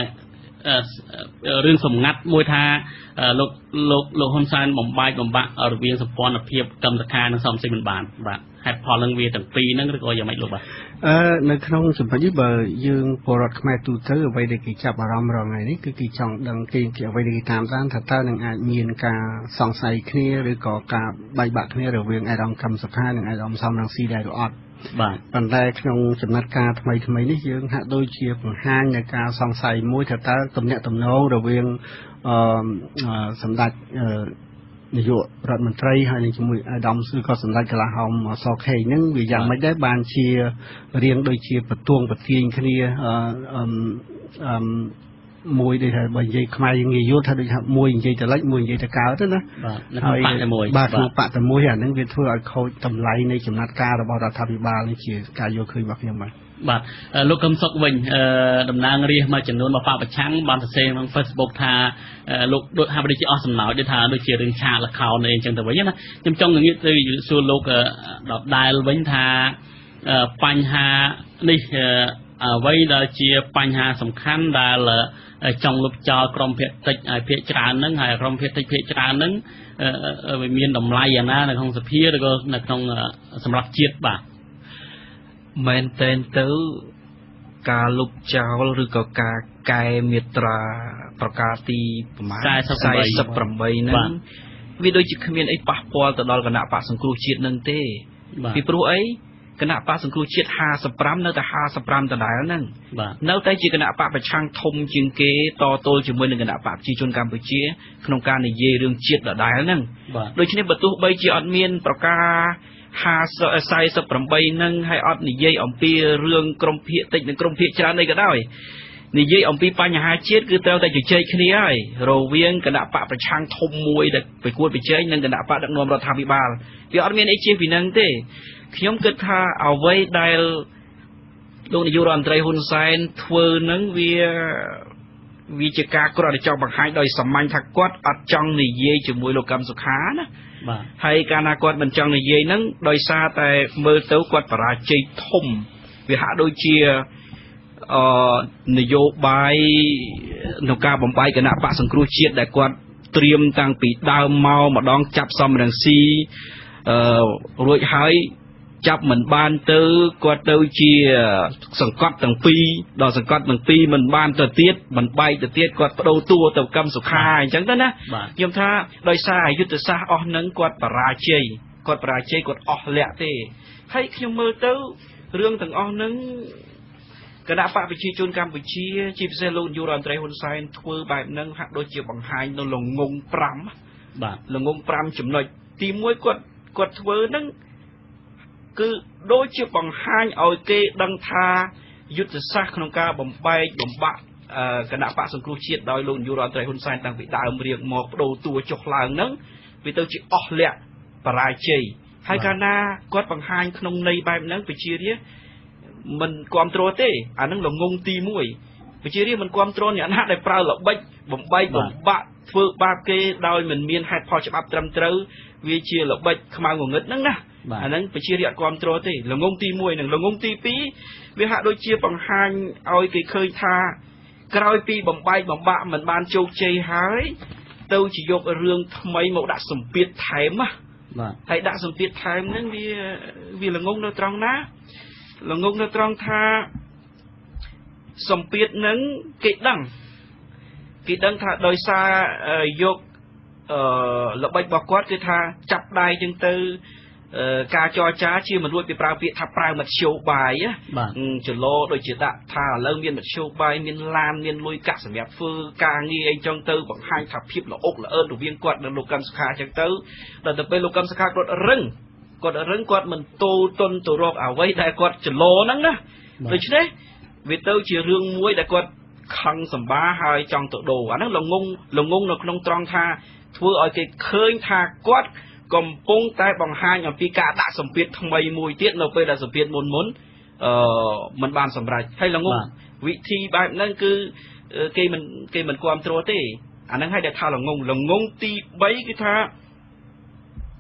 រឿងសម្ងាត់មួយថាលោកលោកលោកហ៊ុនសែនបំបាយបំបាក់រវាងសម្ព័ន្ធភាពកម្មសខានិងសំស៊ីមិនបានបាទហេតុផលនឹងវាទាំងពីរហ្នឹងឬក៏យ៉ាងម៉េចលោកបាទអឺនៅក្នុងចំណុចនេះបើយើងពលរដ្ឋខ្មែរទូទៅអ្វីដែលគេចាប់អារម្មណ៍រាល់ថ្ងៃនេះគឺគេចង់ដឹងគេអ្វីដែលគេតាមដានថាតើនឹងអាចមានការសង្ស័យគ្នាឬក៏ការបែកបាក់គ្នារវាងអាដាមកម្មសខានិងអាដាមសំរងស៊ីដែរឬអត់បាទប៉ុន្តែក្នុងចំណាត់ការថ្មីថ្មីនេះយើងហាក់ដូចជាបង្ហាញនៅការសង្ស័យមួយថាតើទំនាក់ទំនងរវាងអឺសម្ដេចនាយករដ្ឋមន្ត្រីហើយនឹងជាមួយអាដាមឬក៏សម្ដេចកលាហោមសខេងហ្នឹងវាយ៉ាងម៉េចដែរបានជារៀងដូចជាបន្ទួងបន្ទាញគ្នាអឺអឺមួយដូចថាបើនិយាយខ្មែរយើងនិយាយយល់ថាដូចថាមួយនិយាយទៅលិចមួយនិយាយទៅកើតណាបាទហើយបាក់តែមួយបាទក្នុងបាក់តែមួយអាហ្នឹងវាធ្វើឲ្យខូចតម្លៃនៃចំណាត់ការរបស់រដ្ឋាភិបាលនេះជាការយល់ឃើញរបស់ខ្ញុំបាទបាទលោកកឹមសុខវិញតំណាងរាស្ត្រមួយចំនួនមកបកប្រឆាំងបានសរសេរក្នុង Facebook ថាលោកដូចហាក់ដូចជាអស់សំណោចដូចថាដូចជារឿងឆាកល្ខោនអីអញ្ចឹងទៅវិញណាខ្ញុំចង់ងាកទៅសួរលោកដដែលវិញថាបញ្ហានេះអ្វីដែលជាបញ្ហាសំខាន់ដែលចង់លុបចោលក្រមភាគតិចឲ្យភាគច្រើនហ្នឹងហើយក្រមភាគតិចភាគច្រើនហ្នឹងវាមានតម្លៃយ៉ាងណានៅក្នុងសភាឬក៏នៅក្នុងសម្រាប់ជាតិបាទមែនតែនទៅការលុបចោលឬក៏ការកែមាត្រាប្រការទីប្រមាណสี่สิบแปดហ្នឹងវាដូចជាគ្មានអីប៉ះពាល់ទៅដល់គណៈបកសង្គ្រោះជាតិនឹងទេពីព្រោះអីគណៈបកសង្គ្រោះជាតិห้าสิบห้าនៅតែห้าสิบห้าដដែលហ្នឹងនៅតែជាគណៈបកប្រឆាំងធំជាងគេតទល់ជាមួយនឹងគណៈបកប្រជាជនកម្ពុជាក្នុងការនិយាយរឿងជាតិដដែលហ្នឹងដូច្នេះបើទោះបីជាអត់មានប្រការห้าสิบแปดហ្នឹងហើយអត់និយាយអំពីរឿងក្រមភាគតិចនិងក្រមភាគច្រើនអីក៏ដោយនិយាយអំពីបញ្ហាជាតិគឺត្រូវតែជជែកគ្នាហើយរវាងគណៈបកប្រឆាំងធំមួយដែលប្រកួតប្រជែងនឹងគណៈបកដឹកនាំរដ្ឋាភិបាលវាអត់មានអីជាពីហ្នឹងទេខ្ញុំគិតថាអ្វីដែលលោកនាយករដ្ឋមន្ត្រីហ៊ុនសែនធ្វើនឹងវាវាជាការគ្រាន់តែចង់បង្ហាញដោយសាមញ្ញថាគាត់អត់ចង់និយាយជាមួយលោកកឹមសុខាណាបាទហើយកាលណាគាត់មិនចង់និយាយហ្នឹងដោយសារតែមើលទៅគាត់បរាជ័យធំវាហាក់ដូចជាអឺនយោបាយក្នុងការបំបាយគណៈបកសង្គ្រោះជាតិដែលគាត់ត្រៀមតាំងពីដើមមកម្ដងចាប់សំរងស៊ីអឺរួចហើយចាប់មិនបានទៅគាត់ទៅជាសង្កត់ទាំងពីរដល់សង្កត់ទាំងពីរមិនបានទៅទៀតមិនបែកទៅទៀតគាត់បដូរតួទៅកម្មសុខាអញ្ចឹងទៅណាខ្ញុំថាដោយសារអយុទ្ធសាស្ត្រអស់ហ្នឹងគាត់បរាជ័យគាត់បរាជ័យគាត់អស់លក្ខទេហើយខ្ញុំមើលទៅរឿងទាំងអស់ហ្នឹងគណៈបកប្រជាជនកម្ពុជាជាពិសេសលោកនាយករដ្ឋមន្ត្រីហ៊ុនសែនធ្វើបែបហ្នឹងហាក់ដូចជាបង្ហាញនៅល្ងងប្រាំបាទល្ងងប្រាំចំណុចទីមួយគាត់គាត់ធ្វើហ្នឹងគឺដូចជាបង្ហាញឲ្យគេដឹងថាយុទ្ធសាស្ត្រក្នុងការបំបែកបំបាក់គណៈបកសង្គ្រោះជាតិដោយលោកនាយករដ្ឋមន្ត្រីហ៊ុនសែនតាំងពីដើមរៀងមកបដូរតួចុះឡើងហ្នឹងវាទៅជាអស់លក្ខបរាជ័យហើយកាលណាគាត់បង្ហាញក្នុងន័យបែបហ្នឹងប្រជារាស្ត្រមិនគ្រប់គ្រងទេអាហ្នឹងល្ងងទីមួយប្រជារាស្ត្រមិនគ្រប់គ្រងអ្នកណាដែលប្រើល្បិចបំបែកបំបាក់ធ្វើបាបគេដោយមិនមានហេតុផលច្បាប់ត្រឹមត្រូវវាជាល្បិចខ្មៅងងឹតហ្នឹងណាអាហ្នឹងប្រជារាស្ត្រគ្រប់គ្រងទេល្ងងទីមួយនិងល្ងងទីពីរវាហាក់ដូចជាបង្ហាញឲ្យគេឃើញថាក្រោយពីបំបែកបំបាក់មិនបានជោគជ័យហើយទៅជាយករឿងថ្មីមកដាក់សម្ពាធថែមណាបាទហើយដាក់សម្ពាធថែមហ្នឹងវាវាល្ងងនៅត្រង់ណាល្ងងនៅត្រង់ថាសម្ពាធហ្នឹងគេដឹងគេដឹងថាដោយសារយកអឺល្បិចរបស់គាត់គឺថាចាប់ដៃចឹងទៅការចរចាជាមិនរួចពីប្រើពាក្យថាប្រើមធ្យោបាយចលោដូចជាដាក់ថាឥឡូវមានមធ្យោបាយមានឡានមានលុយកាក់សម្រាប់ធ្វើការងារអីចឹងទៅបង្ហាញថាភាពល្អអុកល្អឺនរវាងគាត់និងលោកកឹមសុខាចឹងទៅដល់ទៅពេលលោកកឹមសុខាគាត់រឹងគាត់រឹងគាត់មិនទូទុនទៅរកអ្វីដែលគាត់ចលោហ្នឹងណាដូច្នេះវាទៅជារឿងមួយដែលគាត់ខឹងសម្បាហើយចង់ទៅដូរអាហ្នឹងល្ងងល្ងងនៅក្នុងត្រង់ថាធ្វើឲ្យគេឃើញថាគាត់កំពុងតែបង្ហាញអំពីការដាក់សម្ពាធថ្មីមួយទៀតនៅពេលដែលសម្ពាធមុនមុនអឺមិនបានសម្រេចហើយល្ងងវិធីបែបហ្នឹងគឺគេមិនគេមិនគ្រប់គ្រងទេអាហ្នឹងឲ្យតែថាល្ងងល្ងងទីបីគឺថា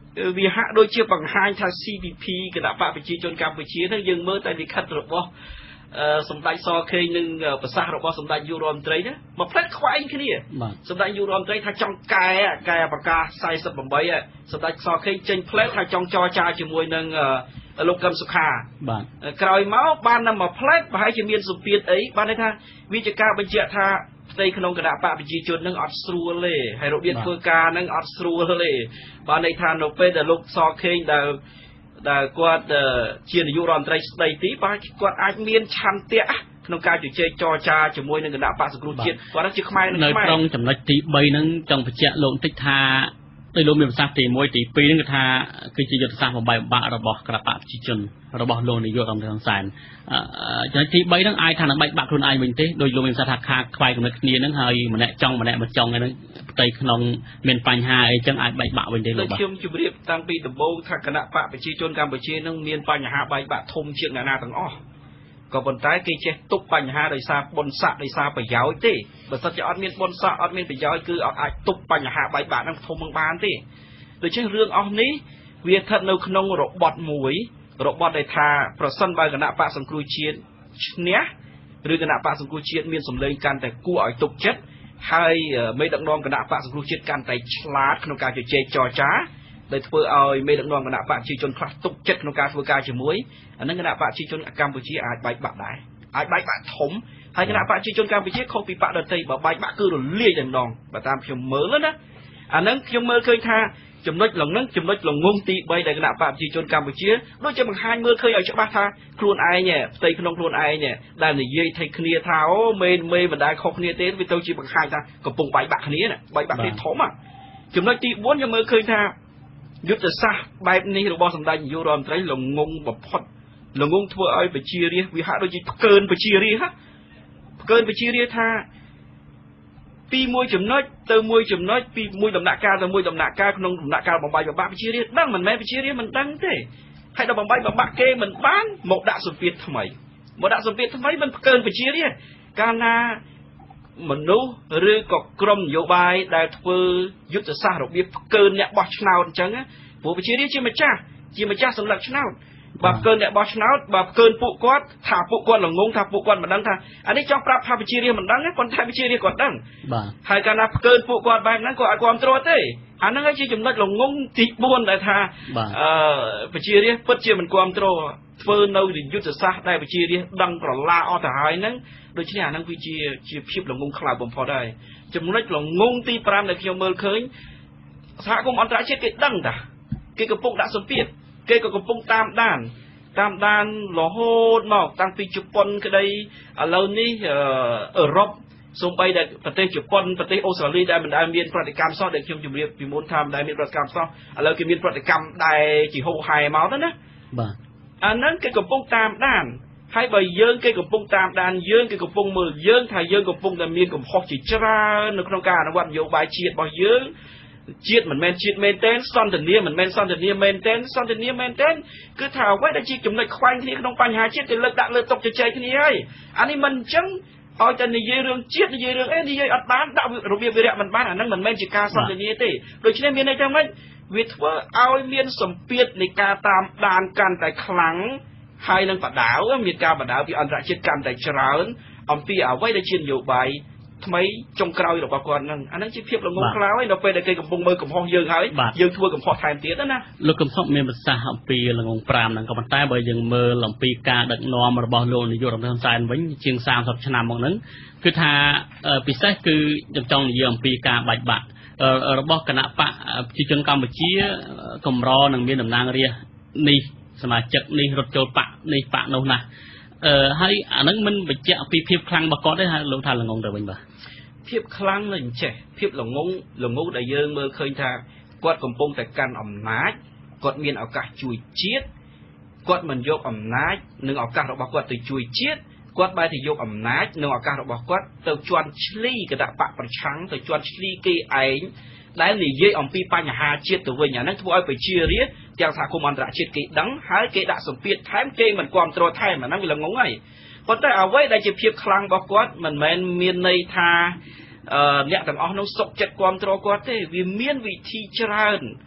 វាហាក់ដូចជាបង្ហាញថា ซี พี พี គណៈបកប្រជាជនកម្ពុជាហ្នឹងយើងមើលតែលិខិតរបស់សម្ដេចសខេងនឹងប្រសាសន៍របស់សម្ដេចយុរដ្ឋមន្ត្រីណាមកផ្លែតខ្វែងគ្នាសម្ដេចយុរដ្ឋមន្ត្រីថាចង់កែកែប្រកាសสี่สิบแปดសម្ដេចសខេងចេញផ្លែតថាចង់ចរចាជាមួយនឹងលោកកឹមសុខាបាទក្រោយមកបានតែមកផ្លែតប្រហែលជាមានសម្ពាធអីបានន័យថាវិជាការបញ្ជាក់ថាផ្ទៃក្នុងគណៈបកប្រជាជននឹងអត់ស្រួលទេហើយរបៀបធ្វើការនឹងអត់ស្រួលទេបានន័យថានៅពេលដែលលោកសខេងដែលដែលគាត់ជានាយករដ្ឋមន្ត្រីស្ដីទីបាទគាត់អាចមានឆន្ទៈក្នុងការជជែកចរចាជាមួយនឹងគណៈបកសង្គ្រោះជាតិគាត់ជាខ្មែរនឹងខ្មែរនៅក្នុងចំណុចទី三ហ្នឹងចង់បញ្ជាក់លោកបន្តិចថាដោយលោកមានប្រសាសន៍ទីoneទីtwoហ្នឹងគឺថាគឺជាយុទ្ធសាស្ត្របំបែកបំបាក់របស់គណៈបកប្រជាជនរបស់លោកនាយករដ្ឋមន្ត្រីហ៊ុនសែនចំណុចទី三ហ្នឹងអាចថានឹងបែកបាក់ខ្លួនឯងវិញទេដោយលោកមានប្រសាសន៍ថាខាខ្វាយគំនិតគ្នាហ្នឹងហើយម្នាក់ចង់ម្នាក់មិនចង់ហ្នឹងផ្ទៃក្នុងមានបញ្ហាអីចឹងអាចបែកបាក់វិញទេលោកបាទខ្ញុំជម្រាបតាំងពីដំបូងថាគណៈបកប្រជាជនកម្ពុជាហ្នឹងមានបញ្ហាបែកបាក់ធំជាងអ្នកណាទាំងអស់ក៏ប៉ុន្តែគេចេះទប់បញ្ហាដោយសារបុណ្យស័ក្តិដោយសារប្រយោជន៍ទេបើសិនជាអត់មានបុណ្យស័ក្តិអត់មានប្រយោជន៍គឺអត់អាចទប់បញ្ហាបែកបាក់ហ្នឹងធំនឹងបានទេដូច្នេះរឿងអស់នេះវាស្ថិតនៅក្នុងរបបមួយរបបដែលថាប្រសិនបើគណៈបកសង្គ្រោះជាតិឈ្នះឬគណៈបកសង្គ្រោះជាតិមានសម្លេងកាន់តែគួរឲ្យទុកចិត្តហើយមេដឹកនាំគណៈបកសង្គ្រោះជាតិកាន់តែឆ្លាតក្នុងការជជែកចរចាដែលធ្វើឲ្យមេដឹកនាំគណៈបកប្រជាជនខ្លះទុកចិត្តក្នុងការធ្វើការជាមួយអានឹងគណៈបកប្រជាជនកម្ពុជាអាចបែកបាក់ដែរអាចបែកបាក់ធំហើយគណៈបកប្រជាជនកម្ពុជាខុសពីបកដទៃបើបែកបាក់គឺរលាយតែម្ដងបើតាមខ្ញុំមើលណាអានឹងខ្ញុំមើលឃើញថាចំណុចលងនឹងចំណុចលងងទី3ដែលគណៈបកប្រជាជនកម្ពុជាដូចជាបង្ហាញមើលឃើញឲ្យច្បាស់ថាខ្លួនឯងផ្ទៃក្នុងខ្លួនឯងដែលនិយាយថៃគ្នាថាអូមេមេមិនដែលខុសគ្នាទេវាទៅជាបង្ហាញថាកំពុងបែកបាក់គ្នាបែកបាក់គ្នាធំចំណុចទីfourខ្ញុំមើលឃើញថាយុទ្ធសាស្ត្របែបនេះរបស់សម្ដេចនាយករដ្ឋមន្ត្រីលងងបំផុតលងងធ្វើឲ្យប្រជារាស្ត្រវាហាក់ដូចជាផ្កើនប្រជារាស្ត្រផ្កើនប្រជារាស្ត្រថាពីមួយចំណុចទៅមួយចំណុចពីមួយដំណាក់កាលទៅមួយដំណាក់កាលក្នុងដំណាក់កាលបំបីបំបាក់ប្រជារាស្ត្រដឹងមិនមែនប្រជារាស្ត្រមិនដឹងទេហើយដល់បំបីបំបាក់គេមិនបានមកដាក់សម្ពាធថ្មីមកដាក់សម្ពាធថ្មីមិនផ្កើនប្រជារាស្ត្រកាលណាមនុស្សឬក៏ក្រុមនយោបាយដែលធ្វើយុទ្ធសាស្ត្ររបៀបផ្កើនអ្នកបោះឆ្នោតអញ្ចឹងព្រោះប្រជារាស្ត្រជាម្ចាស់ជាម្ចាស់សម្លឹកឆ្នោតបើផ្កើនអ្នកបោះឆ្នោតបើផ្កើនពួកគាត់ថាពួកគាត់ល្ងងថាពួកគាត់មិនដឹងថាអានេះចង់ប្រាប់ថាប្រជារាស្ត្រមិនដឹងទេប៉ុន្តែប្រជារាស្ត្រគាត់ដឹងបាទហើយកាលណាផ្កើនពួកគាត់បែបហ្នឹងគាត់អត់គ្រប់គ្រងទេអាហ្នឹងឯងជាចំណុចល្ងងទីfourដែលថាអឺប្រជារាស្ត្រពិតជាមិនគ្រប់គ្រងធ្វើនៅយុទ្ធសាស្ត្រដែលប្រជារាស្ត្រដឹងប្រឡាអស់ទៅហើយហ្នឹងដូច្នេះអាហ្នឹងវាជាជាភាពល្ងងខ្លាំងបំផុតហើយចំណុចល្ងងទីfiveដែលខ្ញុំមើលឃើញសហគមន៍អន្តរជាតិគេដឹងតាគេកំពុងដាក់សម្ពាធគេក៏កំពុងតាមដានតាមដានរហូតមកតាំងពីជប៉ុនក្តីឥឡូវនេះអឺរ៉ុបសូម្បីតែប្រទេសជប៉ុនប្រទេសអូស្ត្រាលីដែលមិនដែលមានប្រតិកម្មសោះដែលខ្ញុំជម្រាបពីមុនថាមិនដែលមានប្រតិកម្មសោះឥឡូវគេមានប្រតិកម្មដែលជាហូរហែមកទៅណាបាទអាហ្នឹងគេកំពុងតាមដានហើយបើយើងគេកំពុងតាមដានយើងគេកំពុងមើលយើងថាយើងកំពុងតែមានកំហុសជាច្រើននៅក្នុងការអនុវត្តនយោបាយជាតិរបស់យើងជាតិមិនមែនជាតិមែនទេសន្តិនិកមិនមែនសន្តិនិកមែនទេសន្តិនិកមែនទេគឺថាអ្វីដែលជាចំណុចខ្វែងគ្នាក្នុងបញ្ហាជាតិគេលើកដាក់លើតុជជែកគ្នាហើយអានេះមិនអញ្ចឹងឲ្យតែនិយាយរឿងជាតិនិយាយរឿងអីនិយាយអត់បានដាក់របៀបវិរៈមិនបានអាហ្នឹងមិនមែនជាការសន្តិនិកទេដូច្នេះមានន័យថាម៉េចវាធ្វើឲ្យមានសម្ពាធនៃការតាមដានកាន់តែខ្លាំងហើយនឹងបដាវមានការបដាវពីអន្តរជាតិកាន់តែច្រើនអំពីអ្វីដែលជានយោបាយថ្មីចុងក្រោយរបស់គាត់ហ្នឹងអាហ្នឹងជាភាពល្ងងខ្លៅហើយនៅពេលដែលគេកំពុងមើលកំហុសយើងហើយយើងធ្វើកំហុសថែមទៀតណាលោកកំសុកមានប្រសាសន៍អំពីល្ងងfiveហ្នឹងក៏ប៉ុន្តែបើយើងមើលអំពីការដឹកនាំរបស់លោកនាយករដ្ឋមន្ត្រីហ៊ុនសែនវិញជាងthirtyឆ្នាំមកហ្នឹងគឺថាពិសេសគឺខ្ញុំចង់និយាយអំពីការបាច់បាក់របស់គណៈបកប្រជាជនកម្ពុជាកម្រនឹងមានតំណាងរាស្ត្រនេះសមាជិកនេះរត់ចូលបកនេះបកនោះណាអឺហើយអាហ្នឹងមិនបញ្ជាក់ពីភាពខ្លាំងរបស់គាត់ទេហើយលោកថាល្ងងទៅវិញបាទភាពខ្លាំងនឹងចេះភាពល្ងងល្ងងដែលយើងមើលឃើញថាគាត់កំពុងតែកាន់អំណាចគាត់មានឱកាសជួយជាតិគាត់មិនយកអំណាចនិងឱកាសរបស់គាត់ទៅជួយជាតិគាត់បែរទៅយកអំណាចនិងឱកាសរបស់គាត់ទៅជន់ឈ្លីគណៈបកប្រឆាំងទៅជន់ឈ្លីគេឯងដែលនិយាយអំពីបញ្ហាជាតិទៅវិញអាហ្នឹងធ្វើឲ្យប្រជារាស្ត្រទាំងសហគមន៍អន្តរជាតិគេដឹងហើយគេដាក់សម្ពាធថែមគេមិនគ្រប់គ្រងថែមអាហ្នឹងវាល្ងងហើយប៉ុន្តែអ្វីដែលជាភាពខ្លាំងរបស់គាត់មិនមែនមានន័យថាអ្នកទាំងអស់នោះសុខចិត្តគ្រប់គ្រងគាត់ទេវាមានវិធីច្រើន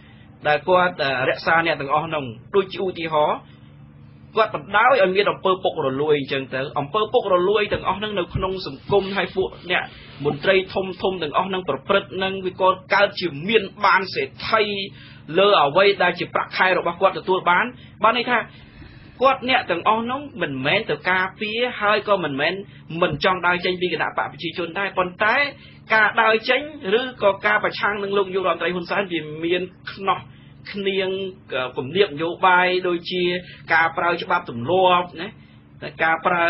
ដែលគាត់រក្សាអ្នកទាំងអស់នោះដូចជាឧទាហរណ៍គាត់បណ្ដោយឲ្យមានអំពើពុករលួយអញ្ចឹងទៅអំពើពុករលួយទាំងអស់ហ្នឹងនៅក្នុងសង្គមហើយពួកអ្នកមន្ត្រីធំធំទាំងអស់ហ្នឹងប្រព្រឹត្តនឹងវាក៏កើតជាមានបានសេដ្ឋីលើអ្វីដែលជាប្រាក់ខែរបស់គាត់ទទួលបានបានន័យថាគាត់អ្នកទាំងអស់នោះមិនមែនទៅការពារហើយក៏មិនមែនមិនចង់ដើរចេញពីគណៈបកប្រជាជនដែរប៉ុន្តែការដើរចេញឬក៏ការប្រឆាំងនឹងលោកនាយករដ្ឋមន្ត្រីហ៊ុនសែនវាមានខ្នោះគ្នាងគំនាបនយោបាយដូចជាការប្រើច្បាប់ទម្លាប់ណាការប្រើ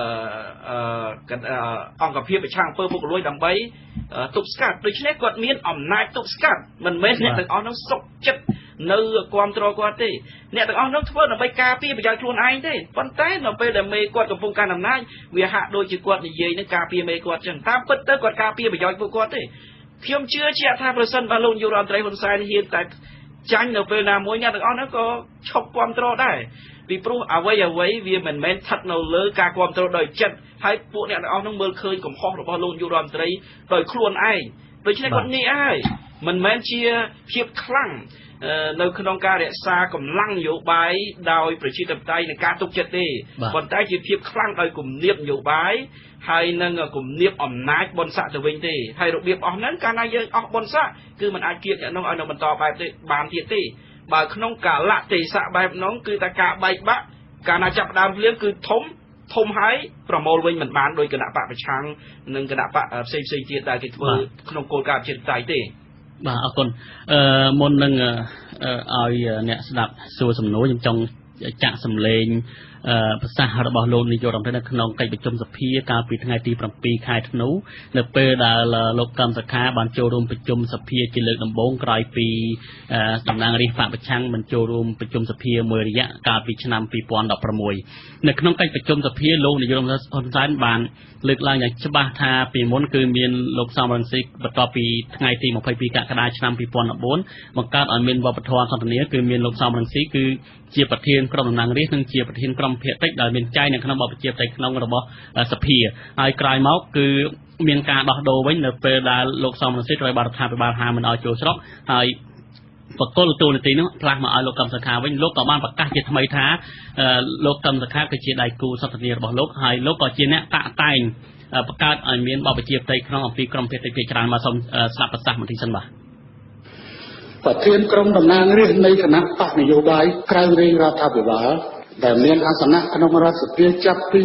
អង្គភាពប្រឆាំងអំពើពុករលួយដើម្បីទប់ស្កាត់ដូច្នេះគាត់មានអំណាចទប់ស្កាត់មិនមែនអ្នកទាំងអស់នោះសុខចិត្តនៅគ្រប់គ្រងគាត់ទេអ្នកទាំងអស់នោះធ្វើដើម្បីការពារប្រយោជន៍ខ្លួនឯងទេប៉ុន្តែនៅពេលដែលមេគាត់កំពុងកាន់អំណាចវាហាក់ដូចជាគាត់និយាយនឹងការពារមេគាត់ចឹងតាមពិតទៅគាត់ការពារប្រយោជន៍ពួកគាត់ទេខ្ញុំជឿជាក់ថាប្រសិនបើលោកនាយករដ្ឋមន្ត្រីហ៊ុនសែនហ៊ានតែចាញ់នៅពេលណាមួយអ្នកទាំងអស់នោះក៏ឈប់គ្រប់គ្រងដែរពីព្រោះអ្វីអ្វីវាមិនមែនស្ថិតនៅលើការគ្រប់គ្រងដោយចិត្តហើយពួកអ្នកទាំងអស់នោះមើលឃើញកំហុសរបស់លោកនាយករដ្ឋមន្ត្រីដោយខ្លួនឯងដូច្នេះគាត់ងាកហើយមិនមែនជាភាពខ្លាំងនៅក្នុងការរក្សាកម្លាំងនយោបាយដោយប្រជាធិបតេយ្យនិងការទុកចិត្តទេប៉ុន្តែជាភាពខ្លាំងដោយគំនាបនយោបាយហើយនឹងគំនាបអំណាចបុណ្យស័ក្តិទៅវិញទេហើយរបៀបអស់ហ្នឹងកាលណាយើងអស់បុណ្យស័ក្តិគឺមិនអាចគៀបអ្នកនោះឲ្យនៅបន្តបែបទេបានទៀតទេបើក្នុងកាលៈទេសៈបែបនោះគឺតែការបែកបាក់កាលណាចាប់ដើមភ្លាមគឺធំធំហើយប្រមូលវិញមិនបានដោយគណៈបកប្រឆាំងនិងគណៈបកផ្សេងផ្សេងទៀតដែលគេធ្វើក្នុងគោលការណ៍ប្រជាធិបតេយ្យទេបាទអរគុណអឺមុននឹងឲ្យអ្នកស្ដាប់សួរសំណួរខ្ញុំចង់ចាក់សម្លេងប្រសាសន៍របស់លោកនាយករដ្ឋមន្ត្រីនៅក្នុងកិច្ចប្រជុំសភាកាលពីថ្ងៃទី7ខែធ្នូនៅពេលដែលលោកកឹមសុខាបានចូលរួមប្រជុំសភាជាលើកដំបូងក្រោយពីតំណាងរាស្ត្របកប្រឆាំងបានចូលរួមប្រជុំសភាមួយរយៈកាលពីឆ្នាំពីរពាន់ដប់ប្រាំមួយនៅក្នុងកិច្ចប្រជុំសភាលោកនាយករដ្ឋមន្ត្រីហ៊ុនសែនបានលើកឡើងយ៉ាងច្បាស់ថាពីមុនគឺមានលោកសំរងស៊ីបន្ទាប់ពីថ្ងៃទី22កក្កដាឆ្នាំ2014បង្កើតឲ្យមានវប្បធម៌សន្ទនាគឺមានលោកសំរងស៊ីគឺជាប្រធានក្រុមតំណាងរាស្ត្រនិងជាប្រធានក្រុមភាគតិចដែលមានចែងនៅក្នុងបបប្រជាផ្ទៃក្នុងរបស់សភាហើយក្រោយមកគឺមានការដោះដូរវិញនៅពេលដែលលោកសំរងស៊ីត្រូវបានរដ្ឋាភិបាលហាមមិនឲ្យចូលស្រុកហើយបកគលទូនាទីនោះផ្លាស់មកឲ្យលោកកឹមសុខាវិញលោកក៏បានប្រកាសជាថ្មីថាលោកកឹមសុខាគឺជាដៃគូសន្ទនារបស់លោកហើយលោកក៏ជាអ្នកតាក់តែងបង្កើតឲ្យមានបបប្រជាផ្ទៃក្នុងអំពីក្រុមភាគតិចភាគច្រើនមកសូមស្ដាប់ប្រសាសន៍បន្តិចសិនបាទប្រធានក្រុមតំណាងរាស្ត្រនៃគណៈបកនយោបាយក្រៅរាជរដ្ឋាភិបាលដែលមានអាសនៈក្នុងរដ្ឋសភាចាប់ពី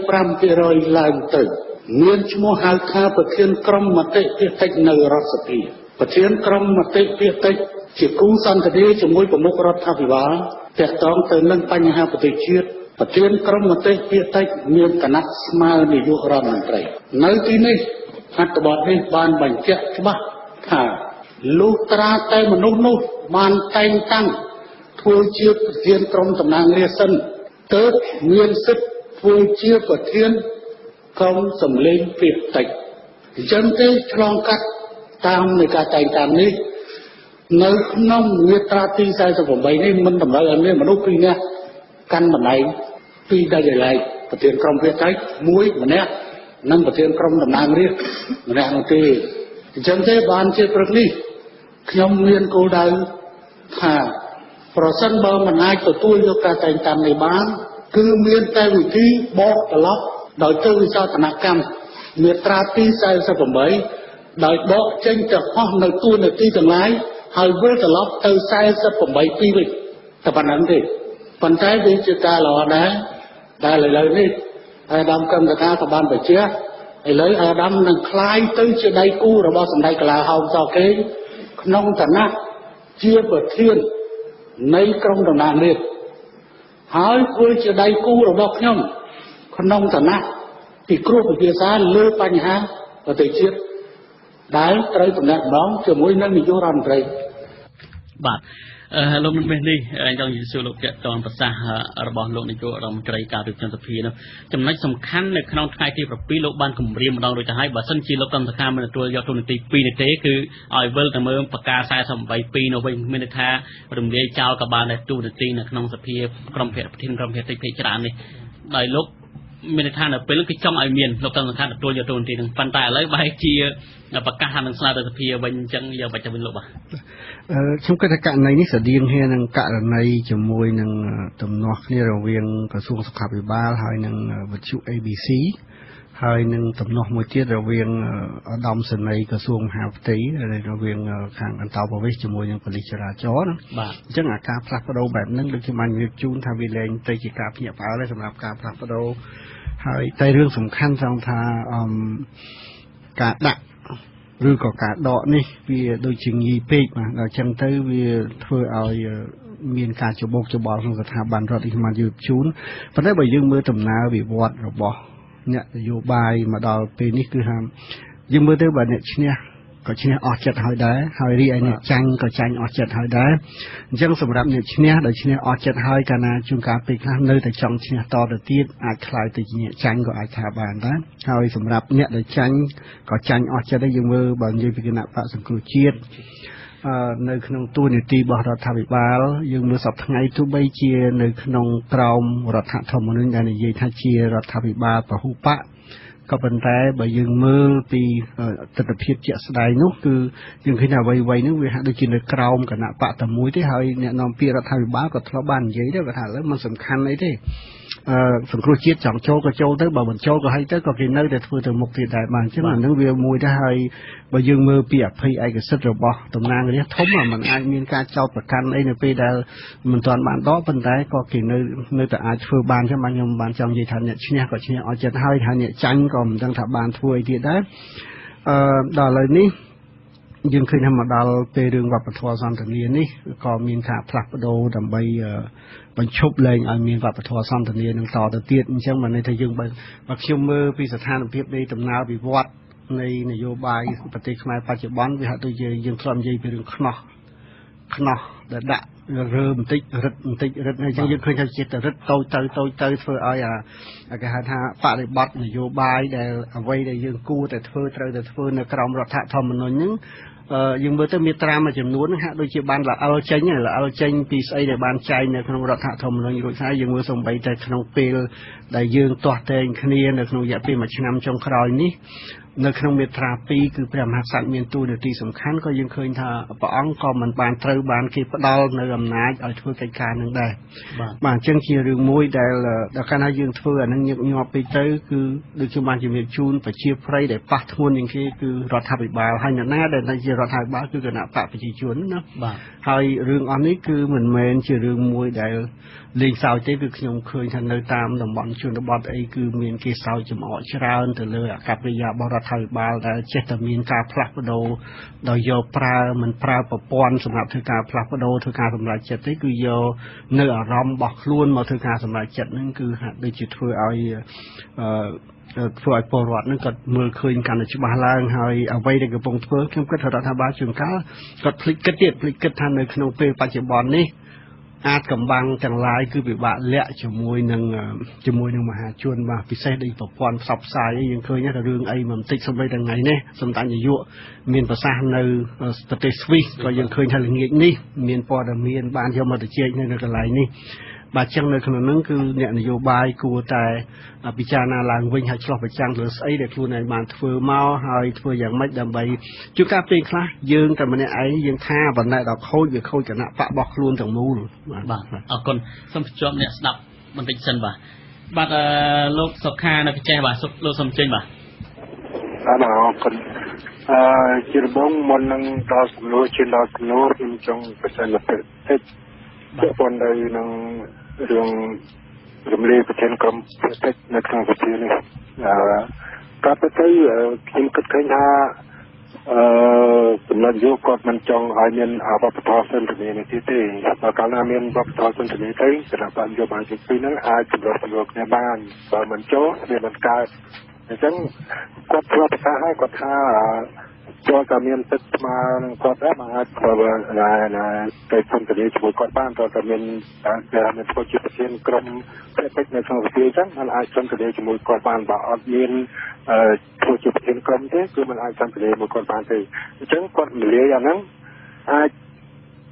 25% ឡើងទៅមានឈ្មោះហៅថាប្រធានក្រុមមតិភាគតិចនៅរដ្ឋសភាប្រធានក្រុមមតិភាគតិចជាគូសន្ទនាជាមួយប្រមុខរដ្ឋាភិបាលទាក់ទងទៅនឹងបញ្ហាប្រទេសជាតិប្រធានក្រុមមតិភាគតិចមានគណៈស្មើនាយករដ្ឋមន្ត្រីនៅទីនេះអត្ថបទនេះបានបញ្ជាក់ច្បាស់ថាលុះត្រាតែមនុស្សនោះបានតែងតាំងធ្វើជាប្រធានក្រុមតំណាងរាស្ត្រសិនទើបមានសិទ្ធិធ្វើជាប្រធានក្រុមសម្លេងភាគតិចអញ្ចឹងទេឆ្លងកាត់តាមនៃការតែងតាំងនេះនៅក្នុងមាត្រាទីสี่สิบแปดនេះមិនតម្រូវឲ្យមានមនុស្សពីរនាក់កាន់បណ្ដៃពីរដាច់ដោយឡែកប្រធានក្រុមភាគតិចមួយម្នាក់និងប្រធានក្រុមតំណាងរាស្ត្រម្នាក់នោះទេអញ្ចឹងទេបានជាព្រឹកនេះខ្ញុំមានគោលដៅថាប្រសិនបើមិនអាចទទួលយកការតែងតាំងនេះបានគឺមានតែវិធីបកត្រឡប់ដោយទៅវិសោធនកម្មមាត្រាទីสี่สิบแปดដោយបកចេញទាំងអស់នៅទួលនីតិទាំងឡាយហើយវិលត្រឡប់ទៅสี่สิบแปดពីវិញតែប៉ុណ្្នឹងទេប៉ុន្តែវាជាការល្អដែរដែលឥឡូវនេះអាដាមកឹមសុខាក៏បានបញ្ជាក់ឥឡូវអាដាមនឹងคล้ายទៅជាដៃគូរបស់សម្ដេចកលាហោមសកេងក្នុងឋានៈជាប្រធាននៃក្រុមតំណាងរាស្ត្រហើយធ្វើជាដៃគូរបស់ខ្ញុំក្នុងឋានៈពិគ្រោះពិភាក្សាលើបញ្ហាប្រទេសជាតិដែលត្រូវតំណាក់ម្ដងជាមួយនឹងនាយករដ្ឋមន្ត្រីបាទលោកមេនេះចង់និយាយសួរលោកតាក់ទងប្រសាសន៍របស់លោកនាយករដ្ឋមន្ត្រីការពិភាក្សាសភានោះចំណុចសំខាន់នៅក្នុងថ្ងៃទី7លោកបានគម្រាមម្ដងរួចទៅហើយបើសិនជាលោកកឹមសុខាមិនទទួលយកទូនាទីពីរនេះទេគឺឲ្យវិលទៅមើលបកាสี่สิบแปดពីរនៅវិញមានន័យថារំលាយចោលក៏បានដែរទូនាទីនៅក្នុងសភាក្រុមភាគប្រធានក្រុមភាគតិចភាគច្រើននេះដោយលោកមានន័យថានៅពេលគឺចង់ឲ្យមានលោកតាមសំខាន់ទទួលយកទូនទីនឹងប៉ុន្តែឥឡូវបែរជាប្រកាសថានឹងស្នើទៅសភាវិញអញ្ចឹងយកបាច់ទៅវិញលោកបាទអឺខ្ញុំគិតថាករណីនេះស្តៀងគ្នានឹងករណីជាមួយនឹងទំនាស់គ្នារវាងក្រសួងសុខាភិបាលហើយនឹងវិទ្យុ A B C ហើយនឹងទំនាស់មួយទៀតរវាងឧត្តមសេនីយ៍ក្រសួងមហាផ្ទៃរវាងខាងអន្តរប្រវេសន៍ជាមួយនឹងប៉ូលីសចរាចរណ៍បាទអញ្ចឹងអាការផ្លាស់ប្ដូរបែបហ្នឹងដូចខ្ញុំបានជម្រាបជូនថាវាលែងទៅជាការភ្ញាក់ផ្អើលសម្រាប់ការផ្លាស់ប្ដូរហើយតែរឿងសំខាន់ត្រង់ថាអឺការដាក់ឬក៏ការដកនេះវាដូចជាងាយពេកបាទដល់អញ្ចឹងទៅវាធ្វើឲ្យមានការច្របូកច្របល់ក្នុងស្ថាប័នរដ្ឋនេះមកយឺតជូនប៉ុន្តែបើយើងមើលដំណើរវិវត្តរបស់អ្នកនយោបាយមកដល់ពេលនេះគឺថាយើងមើលទៅបើអ្នកឈ្នះក៏ឈ្នះអស់ចិត្តហើយដែរហើយរីឯអ្នកចាញ់ក៏ចាញ់អស់ចិត្តហើយដែរអញ្ចឹងសម្រាប់អ្នកឈ្នះដែលឈ្នះអស់ចិត្តហើយកាលណាជួនកាលពេលខ្លះនៅតែចង់ឈ្នះតទៅទៀតអាចខ្លាយទៅជាអ្នកចាញ់ក៏អាចថាបានដែរហើយសម្រាប់អ្នកដែលចាញ់ក៏ចាញ់អស់ចិត្តដែរយើងមើលបើនិយាយពីគណៈបកសង្គ្រោះជាតិអឺនៅក្នុងទូនីតិរបស់រដ្ឋាភិបាលយើងមើលសពថ្ងៃទោះបីជានៅក្នុងក្រមរដ្ឋធម្មនុញ្ញដែលនិយាយថាជារដ្ឋាភិបាលពហុបកក៏ប៉ុន្តែបើយើងមើលពីទស្សនវិជ្ជាជាក់ស្ដែងនោះគឺយើងឃើញថាអ្វីៗនោះវាហាក់ដូចជានៅក្រោមគណៈបកតែមួយទេហើយអ្នកនាំពាក្យរដ្ឋាភិបាលក៏ធ្លាប់បាននិយាយដែរគាត់ថាឥឡូវมันសំខាន់អីទេអឺសង្គ្រោះជាតិចង់ចូលក៏ចូលទៅបើមិនចូលក៏ឲ្យទៅក៏គេនៅតែធ្វើទៅមុខទៀតដែរបាទអញ្ចឹងអានឹងវាមួយដែរហើយបើយើងមើលពីអភ័យឯកសិទ្ធិរបស់តំណាងរាស្ត្រធំมันអាចមានការចោទប្រកាន់អីនៅពេលដែលមិនទាន់បានដកប៉ុន្តែក៏គេនៅនៅតែអាចធ្វើបានចឹងបាទខ្ញុំបានចង់និយាយថាអ្នកឈ្នះក៏ឈ្នះអស់ចិត្តហើយហើយអ្នកចាញ់ក៏មិនដឹងថាបានធ្វើអីទៀតដែរអឺដល់ឥឡូវនេះយើងឃើញថាមកដល់ពេលរឿងវប្បធម៌សន្តានានេះក៏មានការផ្លាស់ប្ដូរដើម្បីបញ្ឈប់លែងឲ្យមានវប្បធម៌សន្តានានឹងតទៅទៀតអញ្ចឹងបានន័យថាយើងបើខ្ញុំមើលពីស្ថានភាពនៃដំណើរវិវត្តនៃនយោបាយប្រទេសខ្មែរបច្ចុប្បន្នវាហាក់ដូចជាយើងធ្លាប់និយាយពីរឿងខ្នោះខ្នោះដែលដាក់រើបន្តិចរឹតបន្តិចរឹតហើយអញ្ចឹងយើងឃើញថាចិត្តរឹតតូចទៅតូចទៅធ្វើឲ្យអាគេហៅថាបរិបត្តិនយោបាយដែលអ្វីដែលយើងគួរតែធ្វើត្រូវតែធ្វើនៅក្រោមរដ្ឋធម្មនុញ្ញហ្នឹងយើងមើលទៅមាត្រាមួយចំនួនហាក់ដូចជាបានល្អិលចេញល្អិលចេញពីស្អីដែលបានចែងនៅក្នុងរដ្ឋធម្មនុញ្ញរួចហើយយើងមើលសំបីតែក្នុងពេលដែលយើងទាស់តែងគ្នានៅក្នុងរយៈពេលមួយឆ្នាំចុងក្រោយនេះនៅក្នុងមាត្រាពីរគឺព្រះមហាក្សត្រមានតួនាទីសំខាន់ក៏យើងឃើញថាព្រះអង្គក៏មិនបានត្រូវបានគេផ្ដល់នៅអំណាចឲ្យធ្វើកិច្ចការនឹងដែរបាទអញ្ចឹងជារឿងមួយដែលដល់កាលណាយើងធ្វើអានឹងញឹកញាប់ពេកទៅគឺដូចជាបានជំរាបជូនប្រជាប្រិយដែលប៉ះធ្ងន់ជាងគេគឺរដ្ឋាភិបាលហើយអ្នកណាដែលជារដ្ឋាភិបាលគឺគណៈបកប្រជាជនណាបាទហើយរឿងអស់នេះគឺមិនមែនជារឿងមួយដែលលេងសើចទេគឺខ្ញុំឃើញថានៅតាមតំបន់ជនបទអីគឺមានគេសើចចំអកច្រើនទៅលើអកប្បកិរិយារបស់រដ្ឋាភិបាលដែលចេះតែមានការផ្លាស់ប្ដូរដោយយកប្រើមិនប្រើប្រព័ន្ធសម្រាប់ធ្វើការផ្លាស់ប្ដូរធ្វើការសម្រេចចិត្តទេគឺយកនៅអារម្មណ៍របស់ខ្លួនមកធ្វើការសម្រេចចិត្តហ្នឹងគឺហាក់ដូចជាធ្វើឲ្យអឺធ្វើឲ្យពលរដ្ឋនឹងគាត់មើលឃើញកាន់តែច្បាស់ឡើងហើយអ្វីដែលកំពុងធ្វើខ្ញុំគិតថារដ្ឋាភិបាលជួនកាលគាត់ភ្លេចគិតទៀតភ្លេចគិតថានៅក្នុងពេលបច្ចុប្បន្ននេះអាចកំបាំងទាំងឡាយគឺពិបាកលាក់ជាមួយនឹងជាមួយនឹងមហាជនបាទពិសេសដូចប្រព័ន្ធផ្សព្វផ្សាយយើងឃើញថារឿងអីមិនតិចសូម្បីតែថ្ងៃនេះសម្ដេចនាយកមានប្រសាសន៍នៅប្រទេសស្វីសក៏យើងឃើញថាល្ងាចនេះមានព័ត៌មានបានយកមកទៅជែកនៅកន្លែងនេះបាទចឹងនៅក្នុងហ្នឹងគឺអ្នកនយោបាយគួរតែពិចារណាឡើងវិញហើយឆ្លោះប្រចាំងលើស្អីដែលខ្លួនឯងបានធ្វើមកហើយធ្វើយ៉ាងម៉េចដើម្បីជួនកាលពេលខ្លះយើងតែម្នាក់ឯងយើងថាបណ្តែដល់ខូចវាខូចគណៈបករបស់ខ្លួនទាំងមូលបាទអរគុណសូមភ្ជាប់អ្នកស្ដាប់បន្តិចសិនបាទបាទលោកសុខានៅកញ្ចេះបាទលោកសូមចេញបាទបាទអរគុណអឺជាដំបូងមុននឹងដល់សំណួរជាដល់សំណួរខ្ញុំចង់បញ្ជាក់បន្តិចពាក់ព័ន្ធទៅនឹងរឿងរំលាយប្រធានក្រុមប្រទេសនៅក្នុងប្រទេសនេះអឺក៏ទៅខ្ញុំគិតឃើញថាអឺចំណុចយោគាត់មិនចង់ឲ្យមានអវបធម៌សន្តិនិកនេះទេបើកាលណាមានវប្បធម៌សន្តិនិកទៅគណៈបញ្ញយោបាយទាំងពីរហ្នឹងអាចសម្របសម្រួលគ្នាបានបើមិនចូលវាមិនកើតអញ្ចឹងគាត់ធ្លាប់ប្រកាសហើយគាត់ថាចូលតែមានទឹកស្មើនឹងគាត់ដែរមកអាចធ្វើណាណាទៅសន្តិនិកជាមួយគាត់បានតើតែមានតែមានធ្វើជាប្រធានក្រុមប្រតិបត្តិនៅក្នុងប្រទេសអញ្ចឹងมันអាចសន្តិនិកជាមួយគាត់បានបើអត់មានធ្វើជាប្រធានក្រុមទេគឺมันអាចសន្តិនិកជាមួយគាត់បានទេអញ្ចឹងគាត់និយាយអាហ្នឹងអាច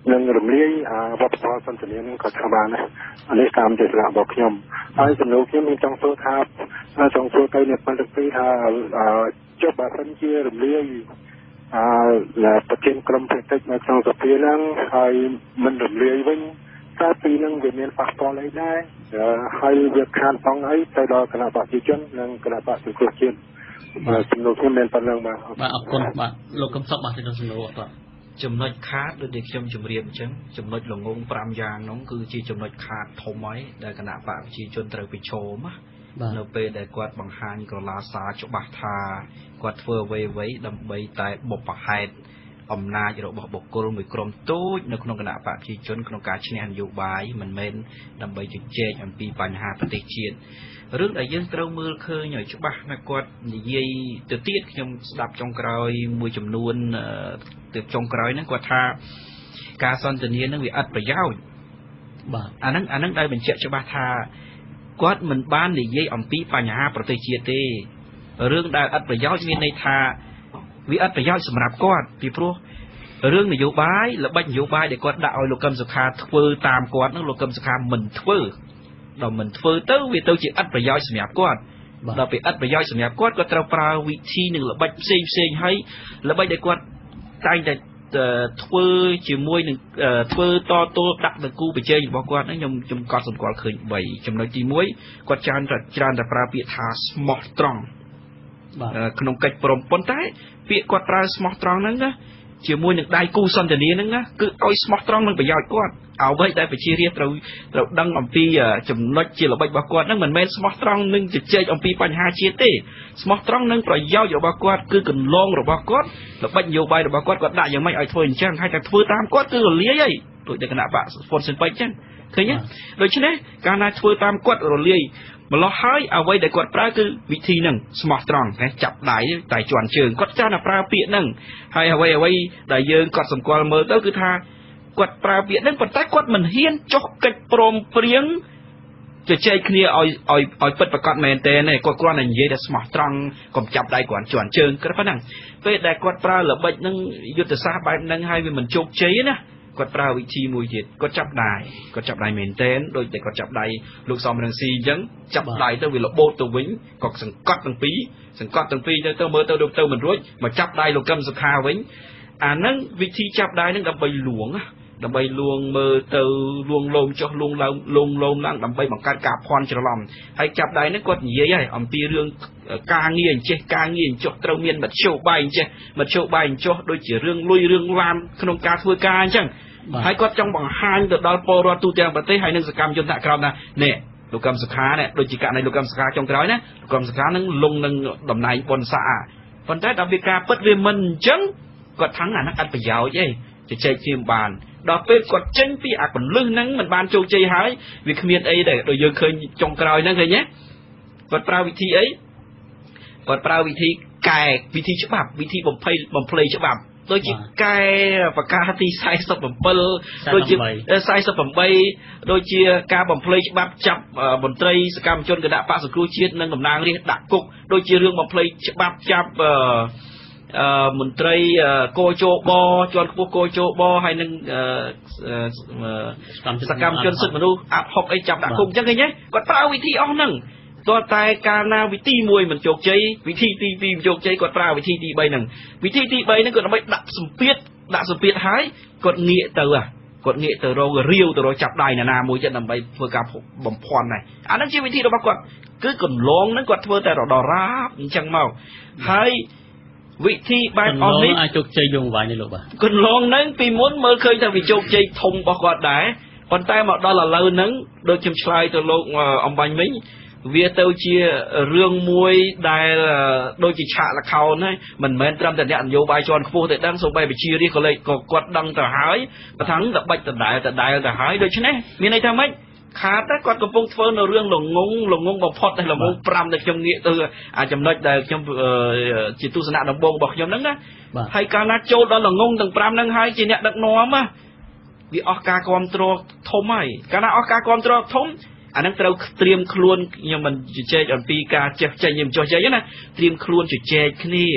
នឹងរំលាយវប្បធម៌សន្តានានឹងក៏ថាបានដែរអានេះតាមទស្សនៈរបស់ខ្ញុំហើយសំណួរខ្ញុំមានចង់សួរថាចង់សួរទៅអ្នកផលិតពីថាចុះបើសិនជារំលាយអឺប្រធានក្រុមប្រតិកម្មនៅក្នុងសភាហ្នឹងហើយមិនរំលាយវិញតើពីនឹងវាមានប៉ះពាល់អីដែរហើយវាខានផងអីទៅដល់គណៈបព្វជិជននិងគណៈបព្វសង្គ្រោះជាតិបាទសំណួរខ្ញុំមានប៉ុណ្្នឹងបាទបាទអរគុណបាទលោកកំសុកបាទទៅសំណួរបាទចំណុចខាតដូចដែលខ្ញុំជម្រាបអញ្ចឹងចំណុចល្ងងប្រាំយ៉ាងនោះគឺជាចំណុចខាតធំហើយដែលគណៈបព្វជិជនត្រូវប្រឈមណានៅពេលដែលគាត់បង្ហាញក្រឡាសារច្បាស់ថាគាត់ធ្វើអ្វីៗដើម្បីតែបុព្វហេតុអំណាចរបស់បុគ្គលមួយក្រុមតូចនៅក្នុងគណៈបព្វជិជនក្នុងការឈ្នះនយោបាយមិនមែនដើម្បីជជែកអំពីបញ្ហាប្រទេសជាតិរឿងដែលយើងត្រូវមើលឃើញឲ្យច្បាស់ណាគាត់និយាយទៅទៀតខ្ញុំស្ដាប់ចុងក្រោយមួយចំនួនទៅចុងក្រោយហ្នឹងគាត់ថាការសន្ទនាហ្នឹងវាឥតប្រយោជន៍បាទអាហ្នឹងអាហ្នឹងដែលបញ្ជាក់ច្បាស់ថាគាត់មិនបាននិយាយអំពីបញ្ហាប្រទេសជាតិទេរឿងដែលឥតប្រយោជន៍មានន័យថាវាឥតប្រយោជន៍សម្រាប់គាត់ពីព្រោះរឿងនយោបាយល្បិចនយោបាយដែលគាត់ដាក់ឲ្យលោកកឹមសុខាធ្វើតាមគាត់ហ្នឹងលោកកឹមសុខាមិនធ្វើដល់មិនធ្វើទៅវាទៅជាឥតប្រយោជន៍សម្រាប់គាត់ដល់ពេលឥតប្រយោជន៍សម្រាប់គាត់គាត់ត្រូវប្រើវិធីនិងល្បិចផ្សេងផ្សេងហើយល្បិចដែលគាត់តែងតែធ្វើជាមួយនឹងធ្វើតទល់ដាក់ទៅគូប្រជែងរបស់គាត់ហ្នឹងខ្ញុំខ្ញុំកត់សម្គាល់ឃើញបីចំណុចទីមួយគាត់ច្រើនតែច្រើនតែប្រើពាក្យថាស្មោះត្រង់ក្នុងកិច្ចព្រមប៉ុន្តែពាក្យគាត់ប្រើស្មោះត្រង់ហ្នឹងណាជាមួយនឹងដៃគូសន្តានាហ្នឹងណាគឺឲ្យស្មោះត្រង់នឹងប្រយោជន៍គាត់អ្វីដែលប្រជារាស្ត្រត្រូវត្រូវដឹងអំពីចំណុចជាល្បិចរបស់គាត់ហ្នឹងមិនមែនស្មោះត្រង់នឹងជជែកអំពីបញ្ហាជាតិទេស្មោះត្រង់នឹងប្រយោជន៍របស់គាត់គឺកន្លងរបស់គាត់ល្បិចនយោបាយរបស់គាត់គាត់ដាក់យ៉ាងម៉េចឲ្យធ្វើអញ្ចឹងហើយតែធ្វើតាមគាត់គឺរលាយហើយដូចតែគណៈបកហ្វុនស៊ិនពេជ្រអញ្ចឹងឃើញទេដូច្នេះកាលណាធ្វើតាមគាត់រលាយម្លោះហើយអ្វីដែលគាត់ប្រើគឺវិធីហ្នឹងស្មោះត្រង់ណាចាប់ដៃតែជន់ជើងគាត់ច្រើនតែប្រើពាក្យហ្នឹងហើយអ្វីអ្វីដែលយើងគាត់សម្គាល់មើលទៅគឺថាគាត់ប្រើពាក្យហ្នឹងប៉ុន្តែគាត់មិនហ៊ានចុះកិច្ចព្រមព្រៀងជជែកគ្នាឲ្យឲ្យឲ្យពិតប្រាកដមែនទេគាត់គ្រាន់តែនិយាយតែស្មោះត្រង់កុំចាប់ដៃគាត់ជន់ជើងគាត់ប៉ុណ្ណឹងពេលដែលគាត់ប្រើល្បិចហ្នឹងយុទ្ធសាស្ត្របែបហ្នឹងហើយវាមិនជោគជ័យណាគាត់ប្រើវិធីមួយទៀតគាត់ចាប់ដៃគាត់ចាប់ដៃមែនតែនដូចតែគាត់ចាប់ដៃលោកសំរងស៊ីអញ្ចឹងចាប់ដៃទៅវាលបោតទៅវិញក៏សង្កត់ទាំងពីរសង្កត់ទាំងពីរទៅទៅមើលទៅទៅមិនរួចមកចាប់ដៃលោកកឹមសុខាវិញអាហ្នឹងវិធីចាប់ដៃហ្នឹងដើម្បីលួងដើម្បីលួងមើលទៅលួងលោមចុះលួងឡើងលងលោមឡើងដើម្បីបង្កើតការភ័ន្តច្រឡំហើយចាប់ដៃហ្នឹងគាត់និយាយហើយអំពីរឿងការងារអញ្ចេះការងារអញ្ចោះត្រូវមានមធ្យោបាយអញ្ចេះមធ្យោបាយអញ្ចោះដូចជារឿងលុយរឿងឡានក្នុងការធ្វើការអញ្ចឹងហើយគាត់ចង់បង្ហាញទៅដល់ពលរដ្ឋទូទាំងប្រទេសហើយនឹងសកម្មជនថ្នាក់ក្រោមថានេះលោកកឹមសុខានេះដូចជាករណីលោកកឹមសុខាចុងក្រោយណាលោកកឹមសុខានឹងលងនឹងតំណែងប៉ុនសាប៉ុន្តែដល់វាការពិតវាមិនអញ្ចឹងគាត់ថាអាហ្នឹងអត់ប្រយោជន៍ទេជជែកជាមិនបានដល់ពេលគាត់ចេញពីអាកន្លឹះហ្នឹងមិនបានជោគជ័យហើយវាគ្មានអីដែរដូចយើងឃើញចុងក្រោយហ្នឹងឃើញទេគាត់ប្រើវិធីអីគាត់ប្រើវិធីកែវិធីច្បាប់វិធីបំភ័យបំភ្លៃច្បាប់ដូចជាកែប្រកាសទីสี่สิบเจ็ดដូចជាสี่สิบแปดដូចជាការបំភ្លៃច្បាប់ចាប់មន្ត្រីសកម្មជនគណៈបក្សសង្គ្រោះជាតិនិងតំណាងរាស្ត្រដាក់គុកដូចជារឿងបំភ្លៃច្បាប់ចាប់អឺមន្ត្រីកោជបជាន់ខ្ពស់កោជបហើយនឹងសកម្មជនសិទ្ធិមនុស្សអាប់ហុកអីចាប់ដាក់គុកអញ្ចឹងឃើញទេគាត់ប្រើវិធីអស់ហ្នឹងតើតែកាលណាវិធីមួយមិនជោគជ័យវិធីទីពីរមិនជោគជ័យគាត់ប្រើវិធីទីបីហ្នឹងវិធីទីបីហ្នឹងគាត់ដើម្បីដាក់សម្ពាធដាក់សម្ពាធហើយគាត់ងាកទៅគាត់ងាកទៅរករាវទៅរកចាប់ដៃណាមួយចិត្តដើម្បីធ្វើការបំភាន់ដែរអាហ្នឹងជាវិធីរបស់គាត់គឺកន្លងហ្នឹងគាត់ធ្វើតែរដរាបអញ្ចឹងមកហើយវិធីបែបអស់នេះអាចជោគជ័យយងវាយនេះលោកបាទកន្លងហ្នឹងពីមុនមើលឃើញថាវាជោគជ័យធំរបស់គាត់ដែរប៉ុន្តែមកដល់ឥឡូវហ្នឹងដូចខ្ញុំឆ្លើយទៅលោកអំបញ្ញវិញវាទៅជារឿងមួយដែលដូចជាឆាកល្ខោនហ្នឹងមិនមែនត្រឹមតែអ្នកនយោបាយជាន់ខ្ពស់ទេដឹងសូម្បីប្រជារាស្ត្រក៏លេចក៏គាត់ដឹងទៅហើយបើថាតែបាច់ដដែលដដែលទៅហើយដូច្នេះមានន័យថាម៉េចខាតតែគាត់កំពុងធ្វើនៅរឿងល្ងងល្ងងបំផុតតែល្ងងប្រាំតែខ្ញុំងាកទៅអាចំណុចដែលខ្ញុំជាទស្សនៈដំបូងរបស់ខ្ញុំហ្នឹងណាហើយកាលណាចូលដល់ល្ងងទាំងប្រាំហ្នឹងហើយជាអ្នកដឹកនាំណាវាអស់ការគ្រប់គ្រងធំហើយកាលណាអស់ការគ្រប់គ្រងធំអានឹងត្រូវត្រៀមខ្លួនខ្ញុំមិនជជែកអំពីការចេះចេញខ្ញុំចោះចេញណាត្រៀមខ្លួនជជែកគ្នាជ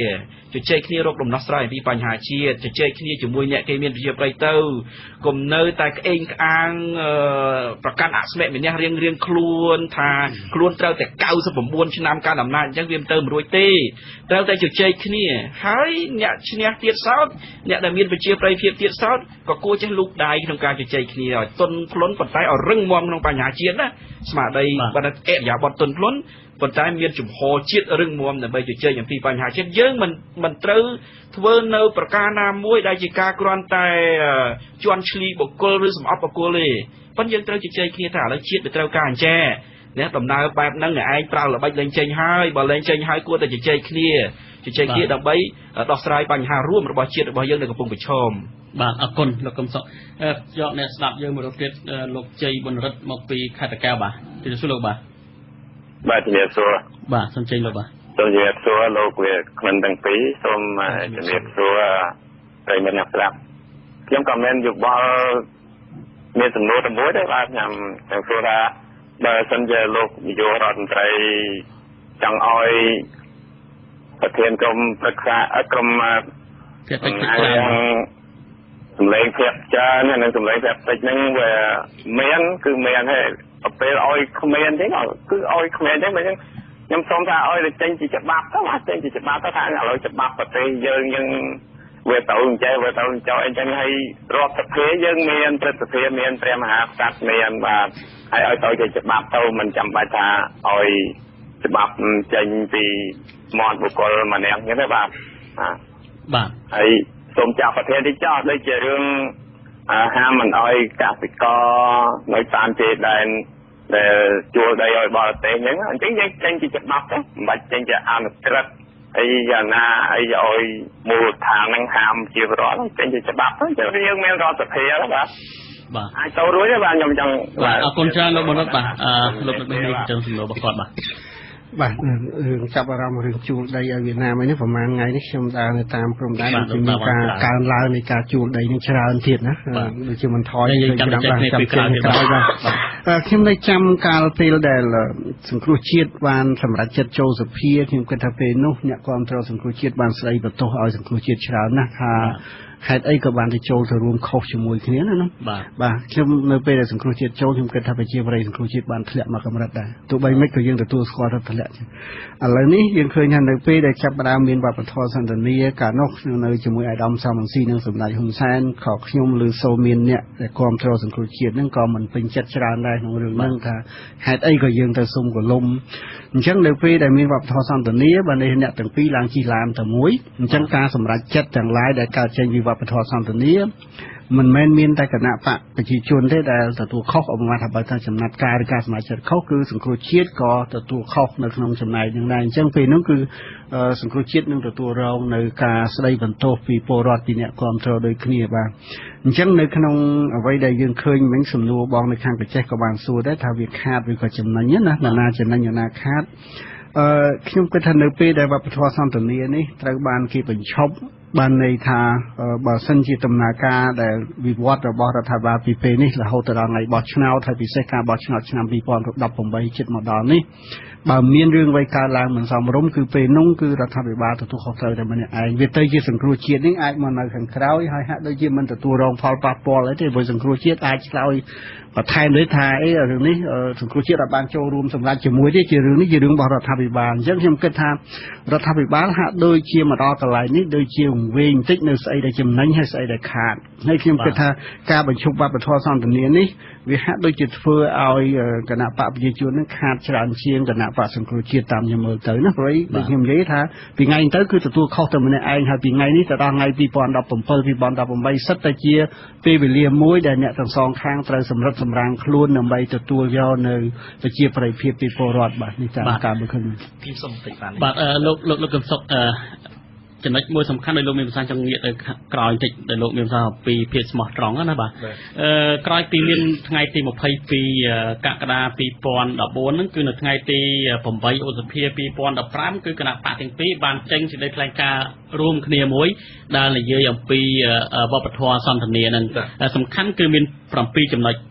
ជជែកគ្នារកដំណោះស្រាយពីបញ្ហាជាតិជជែកគ្នាជាមួយអ្នកគេមានប្រជាប្រិយទៅកុំនៅតែក្អេងក្អាងប្រកាន់អស្មិមានះរៀងរៀងខ្លួនថាខ្លួនត្រូវតែเก้าสิบเก้าឆ្នាំការអំណាចអញ្ចឹងវាមិនទៅមិនរួចទេត្រូវតែជជែកគ្នាហើយអ្នកឈ្នះទៀតសោតអ្នកដែលមានប្រជាប្រិយភាពទៀតសោតក៏គួរចេះលូកដៃក្នុងការជជែកគ្នាឲ្យទន់ភ្លន់ប៉ុន្តែឲ្យរឹងមាំក្នុងបញ្ហាជាតិណាស្មារតីបណ្ឌិតអេរយាបតទន់ភ្លន់ប៉ុន្តែមានចំហជាតិរឹងមាំដើម្បីជជែកអំពីបញ្ហាជាតិយើងមិនមិនត្រូវធ្វើនៅប្រការណាមួយដែលជាការគ្រាន់តែជន់ឈ្លីបុគ្គលឬសម្អប់បុគ្គលទេប៉ុន្តែយើងត្រូវជជែកគ្នាថាឥឡូវជាតិវាត្រូវការអញ្ចេះនេះដំណើរបែបហ្នឹងឯងប្រើល្បិចលេងចេញហើយបើលេងចេញហើយគួរតែជជែកគ្នាជជែកគ្នាដើម្បីដោះស្រាយបញ្ហារួមរបស់ជាតិរបស់យើងនៅកំពុងប្រឈមបាទអរគុណលោកកឹមសុខយកអ្នកស្ដាប់យើងមួយរូបទៀតលោកជ័យបុណរិទ្ធមកពីខេត្តតាកែវបាទជម្រាបសួរលោកបាទបាទជំរាបសួរបាទសូមជ័យលោកបាទសូមជម្រាបសួរលោកវាគ្មិនទាំងពីរសូមជំរាបសួរប្រិយមិត្តអ្នកស្ដាប់ខ្ញុំក៏មានយោបល់មានសំណួរតែមួយដែរបាទខ្ញុំខ្ញុំសួរថាបើសិនជាលោកនាយករដ្ឋមន្ត្រីចង់ឲ្យប្រធានក្រុមប្រឹក្សាក្រុមភាគតិចសម្លេងភាគច្រើននិងសម្លេងភាគតិចហ្នឹងវាមានគឺមានហើយពេលឲ្យគ្មានទេគឺឲ្យគ្មានទេមិនចឹងខ្ញុំសូមថាឲ្យតែចេញជាច្បាប់ទៅចេញជាច្បាប់ទៅថាឥឡូវច្បាប់ប្រទេសយើងយើងវាទៅអញ្ចឹងវាទៅចោលអញ្ចឹងហើយរដ្ឋសភាយើងមានព្រឹទ្ធសភាមានព្រះមហាក្សត្រមានបាទហើយឲ្យទៅជាច្បាប់ទៅមិនចាំបាច់ថាឲ្យច្បាប់ចេញពីមាត់បុគ្គលម្នាក់ទេបាទបាទហើយសូមចាប់ប្រធានទីចោះដូចជារឿងហាមមិនឲ្យកសិករនៅតាមជេដែនដែលជួលដីឲ្យបរទេសហ្នឹងអញ្ចឹងយើងចេញពីច្បាប់ទៅមិនបាច់ចេញជាអនុក្រឹត្យអីយ៉ាងណាអីឲ្យមូលដ្ឋានហ្នឹងហាមជាបរដ្ឋចេញជាច្បាប់ទៅចឹងយើងមានរដ្ឋសភាបាទបាទអាចទៅរួចទេបាទខ្ញុំចង់បាទអរគុណច្រើនលោកបុណរិទ្ធបាទអឺលោកបុណរិទ្ធនេះចឹងសំណួររបស់គាត់បាទបាទរឿងចាប់អារម្មណ៍រឿងជួលដីឲ្យវៀតណាមនេះប្រហែលថ្ងៃនេះខ្ញុំដើរនៅតាមព្រំដែនដូចមានការកើនឡើងនៃការជួលដីនេះច្រើនទៀតណាដូចជាមិនថយយើងចាំតែពីក្រោយទៀតបាទខ្ញុំនៅចាំកាលពេលដែលសង្គ្រោះជាតិបានសម្រាប់ចិត្តចូលសភាខ្ញុំគិតថាពេលនោះអ្នកគ្រប់គ្រងសង្គ្រោះជាតិបានស្ដីបន្ទោសឲ្យសង្គ្រោះជាតិច្រើនណាស់ថាហេតុអីក៏បានទៅចូលទៅរួមខុសជាមួយគ្នាណាបាទបាទខ្ញុំនៅពេលដែលសង្គ្រោះជាតិចូលខ្ញុំគិតថាប្រជាប្រិយសង្គ្រោះជាតិបានធ្លាក់មកកម្រិតដែរទោះបីមិនក៏យើងទទួលស្គាល់ថាធ្លាក់ឥឡូវនេះយើងឃើញថានៅពេលដែលចាប់ផ្ដើមមានវប្បធម៌សន្តានាកាលនោះនៅជាមួយអាដាមសំរងស៊ីនិងសម្ដេចហ៊ុនសែនក៏ខ្ញុំលើសូមានអ្នកដែលគ្រប់គ្រងសង្គ្រោះជាតិហ្នឹងក៏មិនពេញចិត្តច្រើនដែរក្នុងរឿងហ្នឹងថាហេតុអីក៏យើងទៅសុំកលុំអញ្ចឹងនៅពេលដែលមានវប្បធម៌សន្តានាបាននេះអ្នកទាំងពីរឡើងជិះឡានតែមួយអញ្ចឹងការសម្រេចចិត្តទាំងឡាយដែលកើតចេញពីវប្បធម៌សន្តានាមិនមែនមានតែគណៈបកប្រជាជនទេដែលទទួលខុសអបមាថាបើថាចំណាត់ការឬការសម្រេចចិត្តខុសគឺសង្គ្រោះជាតិក៏ទទួលខុសនៅក្នុងចំណែកនឹងដែរអញ្ចឹងពេលនោះគឺសង្គ្រោះជាតិនឹងទទួលរងនៅការស្ដីបន្ទោសពីពលរដ្ឋពីអ្នកគ្រប់គ្រងដូចគ្នាបាទអញ្ចឹងនៅក្នុងអ្វីដែលយើងឃើញមិញសំណួរបងនៅខាងកញ្ចេះក៏បានសួរដែរថាវាខាតឬក៏ចំណេញណាណាណាចំណេញណាខាតអឺខ្ញុំគិតថានៅពេលដែលវប្បធម៌សន្តានានេះត្រូវបានគេបញ្ឈប់បានន័យថាបើសិនជាដំណើរការដែលវិវត្តរបស់រដ្ឋាភិបាលពីពេលនេះរហូតដល់ថ្ងៃបោះឆ្នោតហើយពិសេសការបោះឆ្នោតឆ្នាំពីរពាន់ដប់ប្រាំជិតមកដល់នេះបើមានរឿងអ្វីកើតឡើងមិនសមរម្យគឺពេលនោះគឺរដ្ឋាភិបាលទទួលខុសត្រូវតែម្នាក់ឯងវាទៅជាសង្គ្រោះជាតិនេះអាចមកនៅខាងក្រោយហើយហាក់ដូចជាមិនទទួលរងផលប៉ះពាល់អីទេព្រោះសង្គ្រោះជាតិអាចឆ្លើយបន្ថែមលើថាអីរឿងនេះសង្គ្រោះជាតិអាចបានចូលរួមសម្រាប់ជាមួយទេជារឿងនេះជារឿងរបស់រដ្ឋាភិបាលអញ្ចឹងខ្ញុំគិតថារដ្ឋាភិបាលហាក់ដូចជាមកដល់កន្លែងនេះដូចជាវង្វេងបន្តិចនៅស្អីដែលចំណេញហើយស្អីដែលខាតហើយខ្ញុំគិតថាការបញ្ឈប់វប្បធម៌សន្តានានេះវាហាក់ដូចជាធ្វើឲ្យគណៈបកប្រជាជននឹងខាតច្រើនជាងគណៈបកសង្គ្រោះជាតិតាមខ្ញុំមើលទៅណាព្រោះដូចខ្ញុំនិយាយថាពីថ្ងៃទៅគឺទទួលខុសតែម្នាក់ឯងហើយពីថ្ងៃនេះទៅដល់ថ្ងៃពីរពាន់ដប់ប្រាំពីរ ពីរពាន់ដប់ប្រាំបីសិតតែជាពេលវេលាមួយដែលអ្នកទាំងសងខាងត្រូវសម្រិតសម្រាំងខ្លួនដើម្បីទទួលយកនៅប្រជាប្រិយភាពពីពលរដ្ឋបាទនេះតាមការមើលឃើញខ្ញុំសូមបន្តិចបាទបាទលោកលោកលោកកឹមសុខអឺចំណុចមួយសំខាន់ដែលលោកមានប្រសាសន៍ចង់ងាកទៅក្រោយបន្តិចដែលលោកមានប្រសាសន៍ពីភាពស្មោះត្រង់ណាបាទអឺក្រោយពីមានថ្ងៃទីម្ភៃពីរកក្កដាពីរពាន់ដប់បួនហ្នឹងគឺនៅថ្ងៃទីប្រាំបីឧសភាពីរពាន់ដប់ប្រាំគឺគណៈបកទាំងពីរបានចេញសេចក្តីថ្លែងការណ៍រួមគ្នាមួយដែលនិយាយអំពីវប្បធម៌សន្តានាហ្នឹងសំខាន់គឺមានប្រាំពីរចំណុច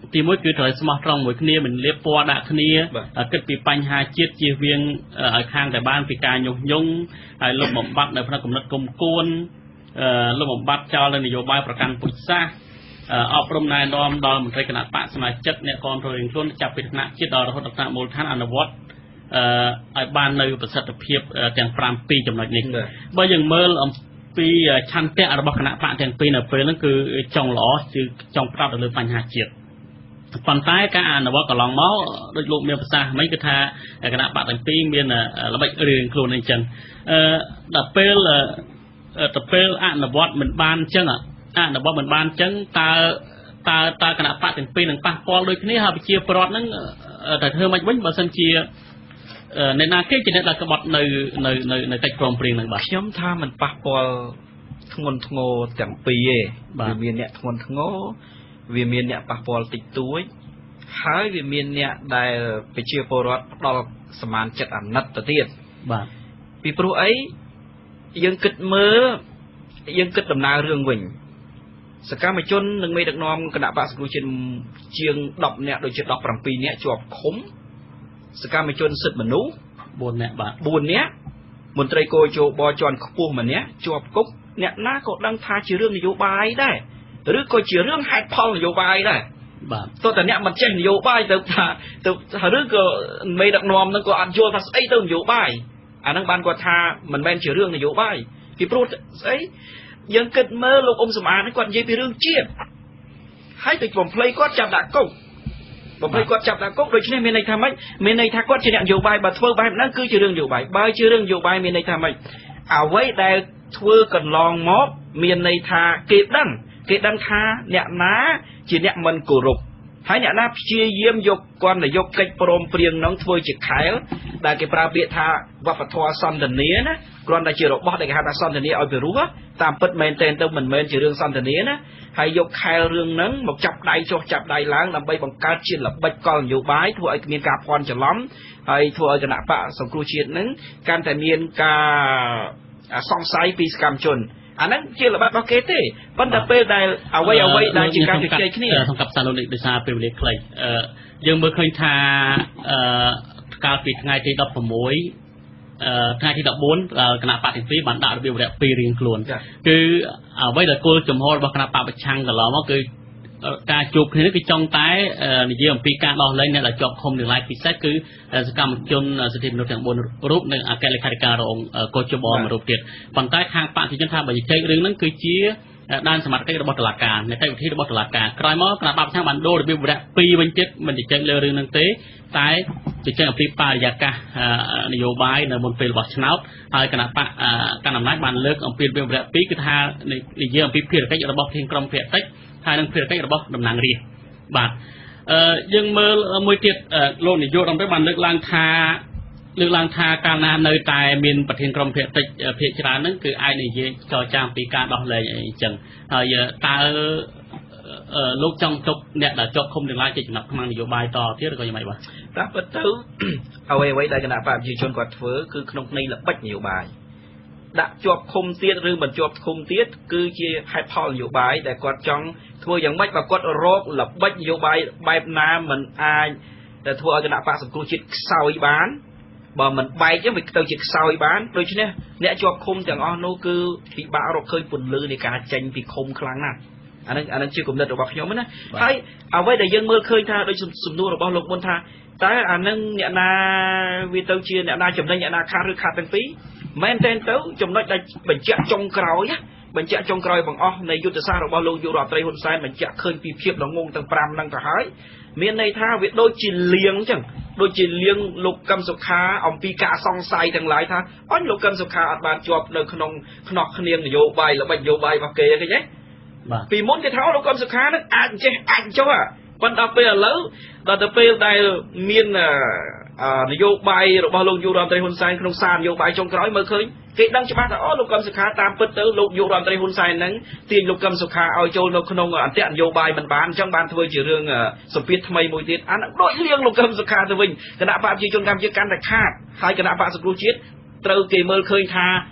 ទីមួយគឺត្រូវស្មោះត្រង់មួយគ្នាមិនលៀបពណ៌ដាក់គ្នាគិតពីបញ្ហាជាតិជៀសវាងឲ្យខាងតែបានពីការញុះញង់ហើយលុបបំបត្តិនៅផ្នែកគំនិតគុំគួនលុបបំបត្តិចោលនៅនយោបាយប្រកាន់ពុជសាសអប់រំណែនាំដល់មន្ត្រីគណៈបកសមាជិកអ្នកគាំទ្ររៀងខ្លួនចាប់ពីថ្នាក់ជាតិដល់រហូតដល់ថ្នាក់មូលដ្ឋានអនុវត្តឲ្យបាននៅប្រសិទ្ធភាពទាំងប្រាំពីរចំណុចនេះបើយើងមើលអំពីឆន្ទៈរបស់គណៈបកទាំងពីរនៅពេលហ្នឹងគឺចង់ល្អគឺចង់ផ្ដោតទៅលើបញ្ហាជាតិប៉ុន្តែការអនុវត្តកន្លងមកដូចលោកមានប្រសាសន៍មិញគឺថាគណៈបកទាំងពីរមានល្បិចរឿងខ្លួនអីចឹងអឺដល់ពេលទៅពេលអនុវត្តមិនបានអញ្ចឹងអនុវត្តមិនបានអញ្ចឹងតើតើតើគណៈបកទាំងពីរនឹងប៉ះពាល់ដូចគ្នាហើយប្រជាពលរដ្ឋហ្នឹងតែធ្វើមិនវិញបើសិនជាអ្នកណាគេជាអ្នកដែលក្បត់នៅនៅនៅនៅកិច្ចព្រមព្រៀងហ្នឹងបាទខ្ញុំថាมันប៉ះពាល់ធ្ងន់ធ្ងរទាំងពីរទេវាមានអ្នកធ្ងន់ធ្ងរវាមានអ្នកប៉ះពាល់តិចតួចហើយវាមានអ្នកដែលប្រជាពលរដ្ឋផ្ដល់សមានចិត្តអាណិតទៅទៀតបាទពីព្រោះអីយើងគិតមើលយើងគិតដំណើររឿងវិញសកម្មជននិងមេដឹកនាំគណៈបក្សសង្គ្រោះជាតិជាងដប់នាក់ដូចជាដប់ប្រាំពីរនាក់ជាប់ឃុំសកម្មជនសិទ្ធិមនុស្សបួននាក់បាទបួននាក់មន្ត្រីគយជបជាន់ខ្ពស់ម្នាក់ជាប់គុកអ្នកណាក៏ដឹងថាជារឿងនយោបាយដែរឬក៏ជារឿងហេតុផលនយោបាយដែរបាទទោះតែអ្នកមិនចេះនយោបាយទៅថាទៅឬក៏មេដឹកនាំនឹងក៏អត់យល់ថាស្អីទៅនយោបាយអាហ្នឹងបានគាត់ថាមិនមែនជារឿងនយោបាយពីព្រោះស្អីយើងគិតមើលលោកអ៊ុំសំអាតគាត់និយាយពីរឿងជាតិហើយទៅបំភ្លៃគាត់ចាប់ដាក់គុកបំភ្លៃគាត់ចាប់ដាក់គុកដូច្នេះមានន័យថាម៉េចមានន័យថាគាត់ជាអ្នកនយោបាយបើធ្វើបែបហ្នឹងគឺជារឿងនយោបាយបើជារឿងនយោបាយមានន័យថាម៉េចអ្វីដែលធ្វើកន្លងមកមានន័យថាគេដឹងគេដឹងថាអ្នកណាជាអ្នកមិនគោរពហើយអ្នកណាព្យាយាមយកគាត់ទៅយកកិច្ចព្រមព្រៀងនោះធ្វើជាខែលដែលគេប្រើពាក្យថាវប្បធម៌សន្តានាណាគ្រាន់តែជារបស់ដែលគេហៅថាសន្តានាឲ្យពិរោះតាមពិតមែនតែនទៅមិនមែនជារឿងសន្តានាណាហើយយកខែលរឿងហ្នឹងមកចាប់ដៃចុះចាប់ដៃឡើងដើម្បីបង្កើតជាល្បិចកលនយោបាយធ្វើឲ្យមានការភ័ន្តច្រឡំហើយធ្វើឲ្យគណៈបកសង្គ្រោះជាតិហ្នឹងកាន់តែមានការសង្ស័យពីសកម្មជនអាហ្នឹងជាល្បិចរបស់គេទេប៉ុន្តែពេលដែលអ្វីអ្វីដែលជាការជជែកគ្នាក្នុងកັບសាលោកនេះដោយសារពេលវេលាខ្លីយើងមើលឃើញថាកាលពីថ្ងៃទីដប់ប្រាំមួយថ្ងៃទីដប់បួនគណៈបកទាំងពីរបានដាក់របៀបវគ្គពីររៀងខ្លួនគឺអ្វីដែលគោលចំហរបស់គណៈបកប្រឆាំងកន្លងមកគឺការជួបគ្នាគឺចង់តែនិយាយអំពីការដោះលែងអ្នកដែលជាប់ឃុំនៅឡាយពិសេសគឺសកម្មជនសិទ្ធិមនុស្សទាំងបួនរូបនិងអគ្គលេខាធិការរងកោជបមួយរូបទៀតប៉ុន្តែខាងបកប្រជាជនថាបើជជែករឿងហ្នឹងគឺជាដានសមត្ថកិច្ចរបស់តុលាការនីតិវិធីរបស់តុលាការក្រោយមកគណៈបកប្រឆាំងបានដូររបៀបវគ្គពីរវិញទៀតមិនជជែកលើរឿងហ្នឹងទេតែជជែកអំពីបរិយាកាសនយោបាយនៅមុនពេលរបស់ឆ្នោតហើយគណៈបកកណ្ដាលអំណាចបានលើកអំពីរបៀបវគ្គពីរគឺថានិយាយអំពីភារកិច្ចរបស់ធានក្រុមភាគតិចហើយនឹងភារកិច្ចរបស់តំណាងរាស្ត្របាទអឺយើងមើលមួយទៀតលោកនាយករដ្ឋមន្ត្រីបានលើកឡើងថាលើកឡើងថាកាលណានៅតែមានប្រធានក្រុមភាគតិចភាគច្រើនហ្នឹងគឺអាចនិយាយចរចាអំពីការដោះលែងអីចឹងហើយតើលោកចង់ទុកអ្នកដែលជាប់ឃុំទាំងឡាយជាចំណាប់ក្នុងនយោបាយតទៀតឬក៏យ៉ាងម៉េចបាទតាមពិតទៅអ្វីអ្វីដែលគណៈបកប្រជាជនគាត់ធ្វើគឺក្នុងន័យល្បិចនយោបាយដាក់ជាប់ឃុំទៀតឬមិនជាប់ឃុំទៀតគឺជាហេតុផលនយោបាយដែលគាត់ចង់ធ្វើយ៉ាងម៉េចបើគាត់រកល្បិចនយោបាយបែបណាមិនអាចតែធ្វើឲ្យគណៈបកសង្គ្រោះជាតិខ្សោយបានបើមិនបែកទេវាទៅជាខ្សោយបានដូច្នេះអ្នកជាប់ឃុំទាំងអស់នោះគឺពិបាករកឃើញពន្លឺនៃការចេញពីឃុំខ្លាំងណាស់អានឹងអានឹងជាគំនិតរបស់ខ្ញុំណាហើយអ្វីដែលយើងមើលឃើញថាដូចសំណួររបស់លោកមុនថាតែអានឹងអ្នកណាវាទៅជាអ្នកណាចំណេញអ្នកណាខាតឬខាតទាំងពីរមែនតែនទៅចំណុចដែលបញ្ជាក់ចុងក្រោយបញ្ជាក់ចុងក្រោយបង្អស់នៃយុទ្ធសាស្ត្ររបស់លោកយុរដ្ឋត្រីហ៊ុនសែនបញ្ជាក់ឃើញពីភាពល្ងងទាំងប្រាំហ្នឹងទៅហើយមានន័យថាវាដូចជាលៀងអញ្ចឹងដូចជាលៀងលោកកឹមសុខាអំពីការសង្ស័យទាំងឡាយថាអញលោកកឹមសុខាអត់បានជាប់នៅក្នុងខ្នោះគ្នានយោបាយល្បិចនយោបាយរបស់គេឃើញទេពីមុនគេថាលោកកឹមសុខានឹងអាចចេះអាចចុះប៉ុន្តែពេលឥឡូវដល់ទៅពេលដែលមាននយោបាយរបស់លោកយុរដ្ឋមន្ត្រីហ៊ុនសែនក្នុងសារនយោបាយចុងក្រោយមើលឃើញគេដឹងច្បាស់ថាអូលោកកឹមសុខាតាមពិតទៅលោកយុរដ្ឋមន្ត្រីហ៊ុនសែនហ្នឹងទាញលោកកឹមសុខាឲ្យចូលនៅក្នុងអន្តរនយោបាយមិនបានអញ្ចឹងបានធ្វើជារឿងសម្ពាធថ្មីមួយទៀតអានោះដូចលៀងលោកកឹមសុខាទៅវិញគណៈបកប្រជាជនកម្ពុជាកាន់តែខាតហើយគណៈបកសង្គ្រោះជាតិត្រូវគេមើលឃើញថា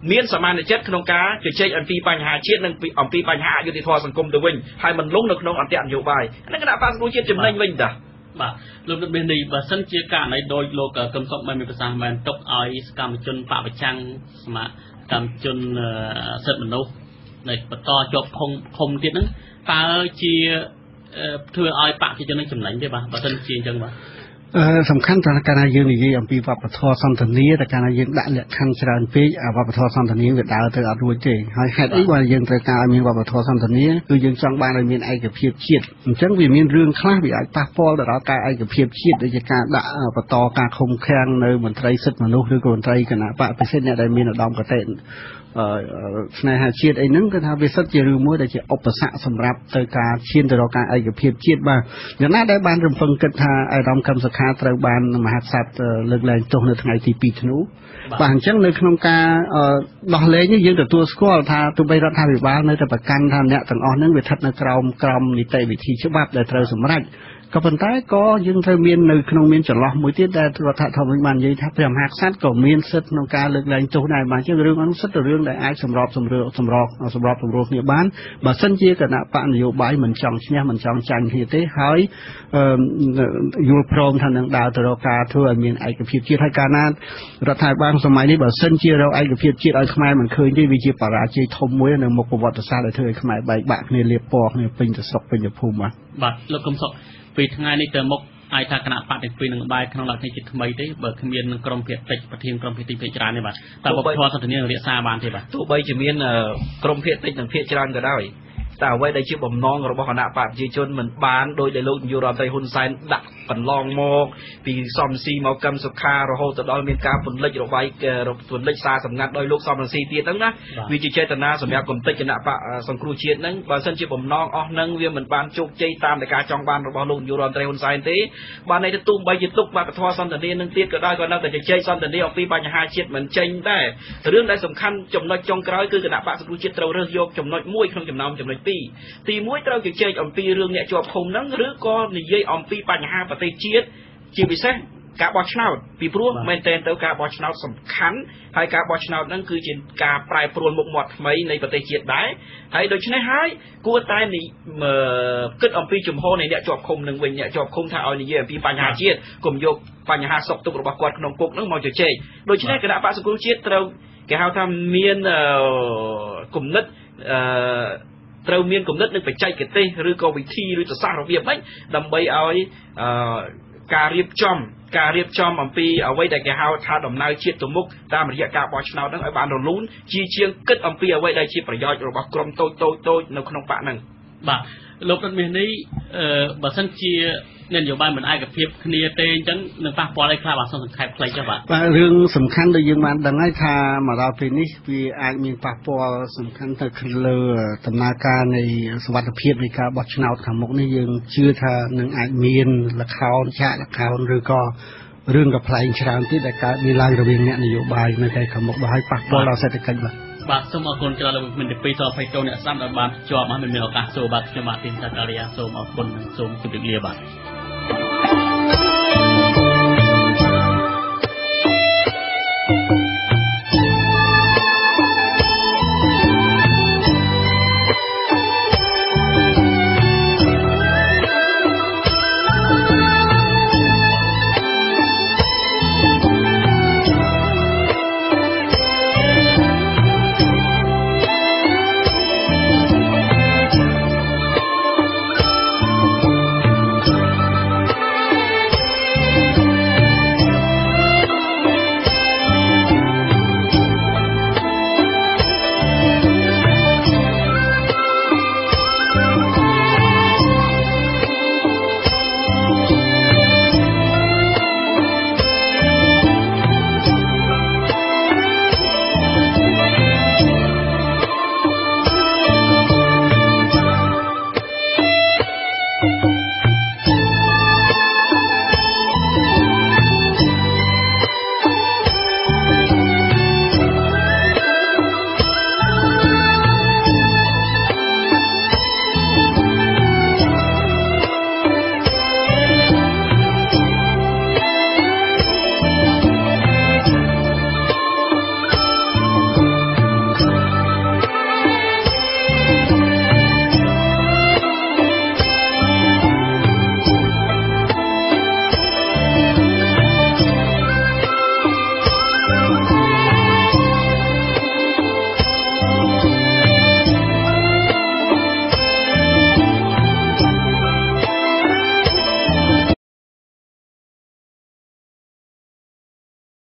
មានសមានចិត្តក្នុងការជជែកអំពីបញ្ហាជាតិនិងអំពីបញ្ហាអយុត្តិធម៌សង្គមទៅវិញហើយមិនលងនៅក្នុងអន្តរនយោបាយអានេះគណៈបកសង្គ្រោះជាតិចំណេញវិញតាបាទលោកលោកមាននេះបើសិនជាករណីដោយលោកកឹមសុខបានមានប្រសាសន៍មែនទុកឲ្យសកម្មជនបពប្រចាំងសមាកម្មជនសិទ្ធិមនុស្សនៅបន្តជាប់ឃុំឃុំទៀតហ្នឹងតើជាធ្វើឲ្យបកប្រជាជននឹងចំណេញទេបាទបើសិនជាអញ្ចឹងបាទសំខាន់ត្រង់កាលណាយើងនិយាយអំពីវប្បធម៌សន្តានាតែកាលណាយើងដាក់លក្ខខណ្ឌច្រើនពេកវប្បធម៌សន្តានាវាដើរទៅអត់រួចទេហើយហេតុអីបើយើងត្រូវការឲ្យមានវប្បធម៌សន្តានាគឺយើងចង់បានឲ្យមានឯកភាពជាតិអញ្ចឹងវាមានរឿងខ្លះវាអាចប៉ះពាល់ទៅដល់ការឯកភាពជាតិដូចជាការដាក់បន្តការឃុំឃាំងនៅមន្ត្រីសិទ្ធិមនុស្សឬក៏មន្ត្រីគណៈបកពិសេសអ្នកដែលមានឧត្តមគតិស្នេហាជាតិអីហ្នឹងគឺថាវាសិតជារឿងមួយដែលជាឧបសគ្គសម្រាប់ទៅការឈានទៅរកការឯកភាពជាតិបាទយ៉ាងណាដែលបានរំពឹងគិតថាអាយដាមកឹមសុខាត្រូវបានមហាក្សត្រលើកលែងទោសនៅថ្ងៃទីពីរធ្នូបាទអញ្ចឹងនៅក្នុងការដោះលែងនេះយើងទទួលស្គាល់ថាទោះបីរដ្ឋាភិបាលនៅតែប្រកាន់ថាអ្នកទាំងអស់ហ្នឹងវាស្ថិតនៅក្រោមក្រមនីតិវិធីច្បាប់ដែលត្រូវសម្រេចក៏ប៉ុន្តែក៏យើងត្រូវមាននៅក្នុងមានចន្លោះមួយទៀតដែលរដ្ឋធម្មនុញ្ញបាននិយាយថាព្រះមហាក្សត្រក៏មានសិទ្ធិក្នុងការលើកលែងទោសដែរបាទជារឿងហ្នឹងសិទ្ធិរឿងដែលអាចសម្របសម្រួលសម្របសម្របសម្រួលគ្នាបានបើសិនជាគណៈបកនយោបាយមិនចង់ឈ្នះមិនចង់ចាញ់គ្នាទេហើយយល់ព្រមថានឹងដើរទៅរកការធ្វើឲ្យមានឯកភាពជាតិហើយកាលណារដ្ឋាភិបាលសម័យនេះបើសិនជារកឯកភាពជាតិឲ្យខ្មែរមិនឃើញទេវាជាបរាជ័យធំមួយនៅមុខប្រវត្តិសាស្ត្រដែលធ្វើឲ្យខ្មែរបែកបាក់គ្នាលាបពណ៌គ្នាពេញទៅស្រុកពេញទៅភូមិបាទបាទលោកកឹមសុខពីថ្ងៃនេះទៅមុខអាចថាគណៈបកទាំងពីរនឹងបែរក្នុងលក្ខណៈជាថ្មីទេបើគ្មានក្រុមភាគតិចប្រធានក្រុមភាគតិចភាគច្រើនទេបាទតើវប្បធម៌សន្តានារក្សាបានទេបាទទោះបីជាមានក្រុមភាគតិចនិងភាគច្រើនក៏ដោយតែអ្វីដែលជាបំណងរបស់គណៈបកប្រជាជនមិនបានដោយដែលលោកនាយករដ្ឋមន្ត្រីហ៊ុនសែនដាក់កន្លងមកពីសំស៊ីមកកឹមសុខារហូតទៅដល់មានការពន្លិចរបាយពន្លិចសារសម្ងាត់ដោយលោកសំរងស៊ីទៀតហ្នឹងណាវាជាចេតនាសម្រាប់កំទេចគណៈបកសង្គ្រោះជាតិហ្នឹងបើសិនជាបំណងអស់ហ្នឹងវាមិនបានជោគជ័យតាមតែការចង់បានរបស់លោកនាយករដ្ឋមន្ត្រីហ៊ុនសែនទេបានន័យថាទូបីជាទុកវប្បធម៌សន្តានានឹងទៀតក៏ដោយក៏នៅតែជជែកសន្តានាអំពីបញ្ហាជាតិមិនចេញដែររឿងដែលសំខាន់ចំណុចចុងក្រោយគឺគណៈបកសង្គ្រោះជាតិត្រូវរើសយកចំណុចមួយក្នុងចំណោមចំណុចពីរទីមួយត្រូវជជែកអំពីរឿងអ្នកជាប់ឃុំហ្នឹងឬក៏និយាយអំពីបញ្ហាប្រទេសជាតិជាពិសេសការបោះឆ្នោតពីព្រោះមែនតើទៅការបោះឆ្នោតសំខាន់ហើយការបោះឆ្នោតហ្នឹងគឺជាការប្រែប្រួលមុខមាត់ថ្មីនៃប្រទេសជាតិដែរហើយដូច្នេះហើយគួរតែគិតអំពីជំហរនៃអ្នកជាប់ឃុំនឹងវិញអ្នកជាប់ឃុំថាឲ្យនិយាយអំពីបញ្ហាជាតិកុំយកបញ្ហាសុខទុក្ខរបស់គាត់ក្នុងគុកហ្នឹងមកជជែកដូច្នេះគណៈបក្សសង្គ្រោះជាតិត្រូវគេហៅថាមានគំនិតអឺត្រូវមានគំនិតនិងបច្ចេកទេសឬក៏វិធីឬសាស្ត្ររបៀបម៉េចដើម្បីឲ្យការរៀបចំការរៀបចំអំពីអ្វីដែលគេហៅថាដំណើរជាតិទៅមុខតាមរយៈការបោះឆ្នោតហ្នឹងឲ្យបានរលូនជាជាងគិតអំពីអ្វីដែលជាប្រយោជន៍របស់ក្រុមតូចតូចតូចនៅក្នុងបកហ្នឹងបាទលោករដ្ឋមាសនេះបើសិនជានយោបាយមិនឯកភាពគ្នាទេអញ្ចឹងនឹងប៉ះពាល់ឲ្យខ្លះបាទសង្ខេបខ្លីចុះបាទបាទរឿងសំខាន់ដែលយើងបានដឹងហើយថាមកដល់ពេលនេះវាអាចមានប៉ះពាល់សំខាន់ទៅលើដំណើរការនៃសវត្ថិភាពនៃការបោះឆ្នោតខាងមុខនេះយើងជឿថានឹងអាចមានលខោនឆាកលខោនឬក៏រឿងកំ pl ែងច្រើនទៀតដែលកើតមានឡើងរវាងអ្នកនយោបាយនៅតែខាងមុខដល់ឲ្យប៉ះពាល់ដល់សេដ្ឋកិច្ចបាទបាទសូមអរគុណច្រើនលោកវិមានទីពីរសូមអភ័យទោសអ្នកស្ដាប់ដែលបានភ្ជាប់មកមិនមានឱកាសចូលបាទខ្ញុំបាទទីនសាការីយ៉ាសូមអរគុណនិងសូមជម្រាបលាបាទ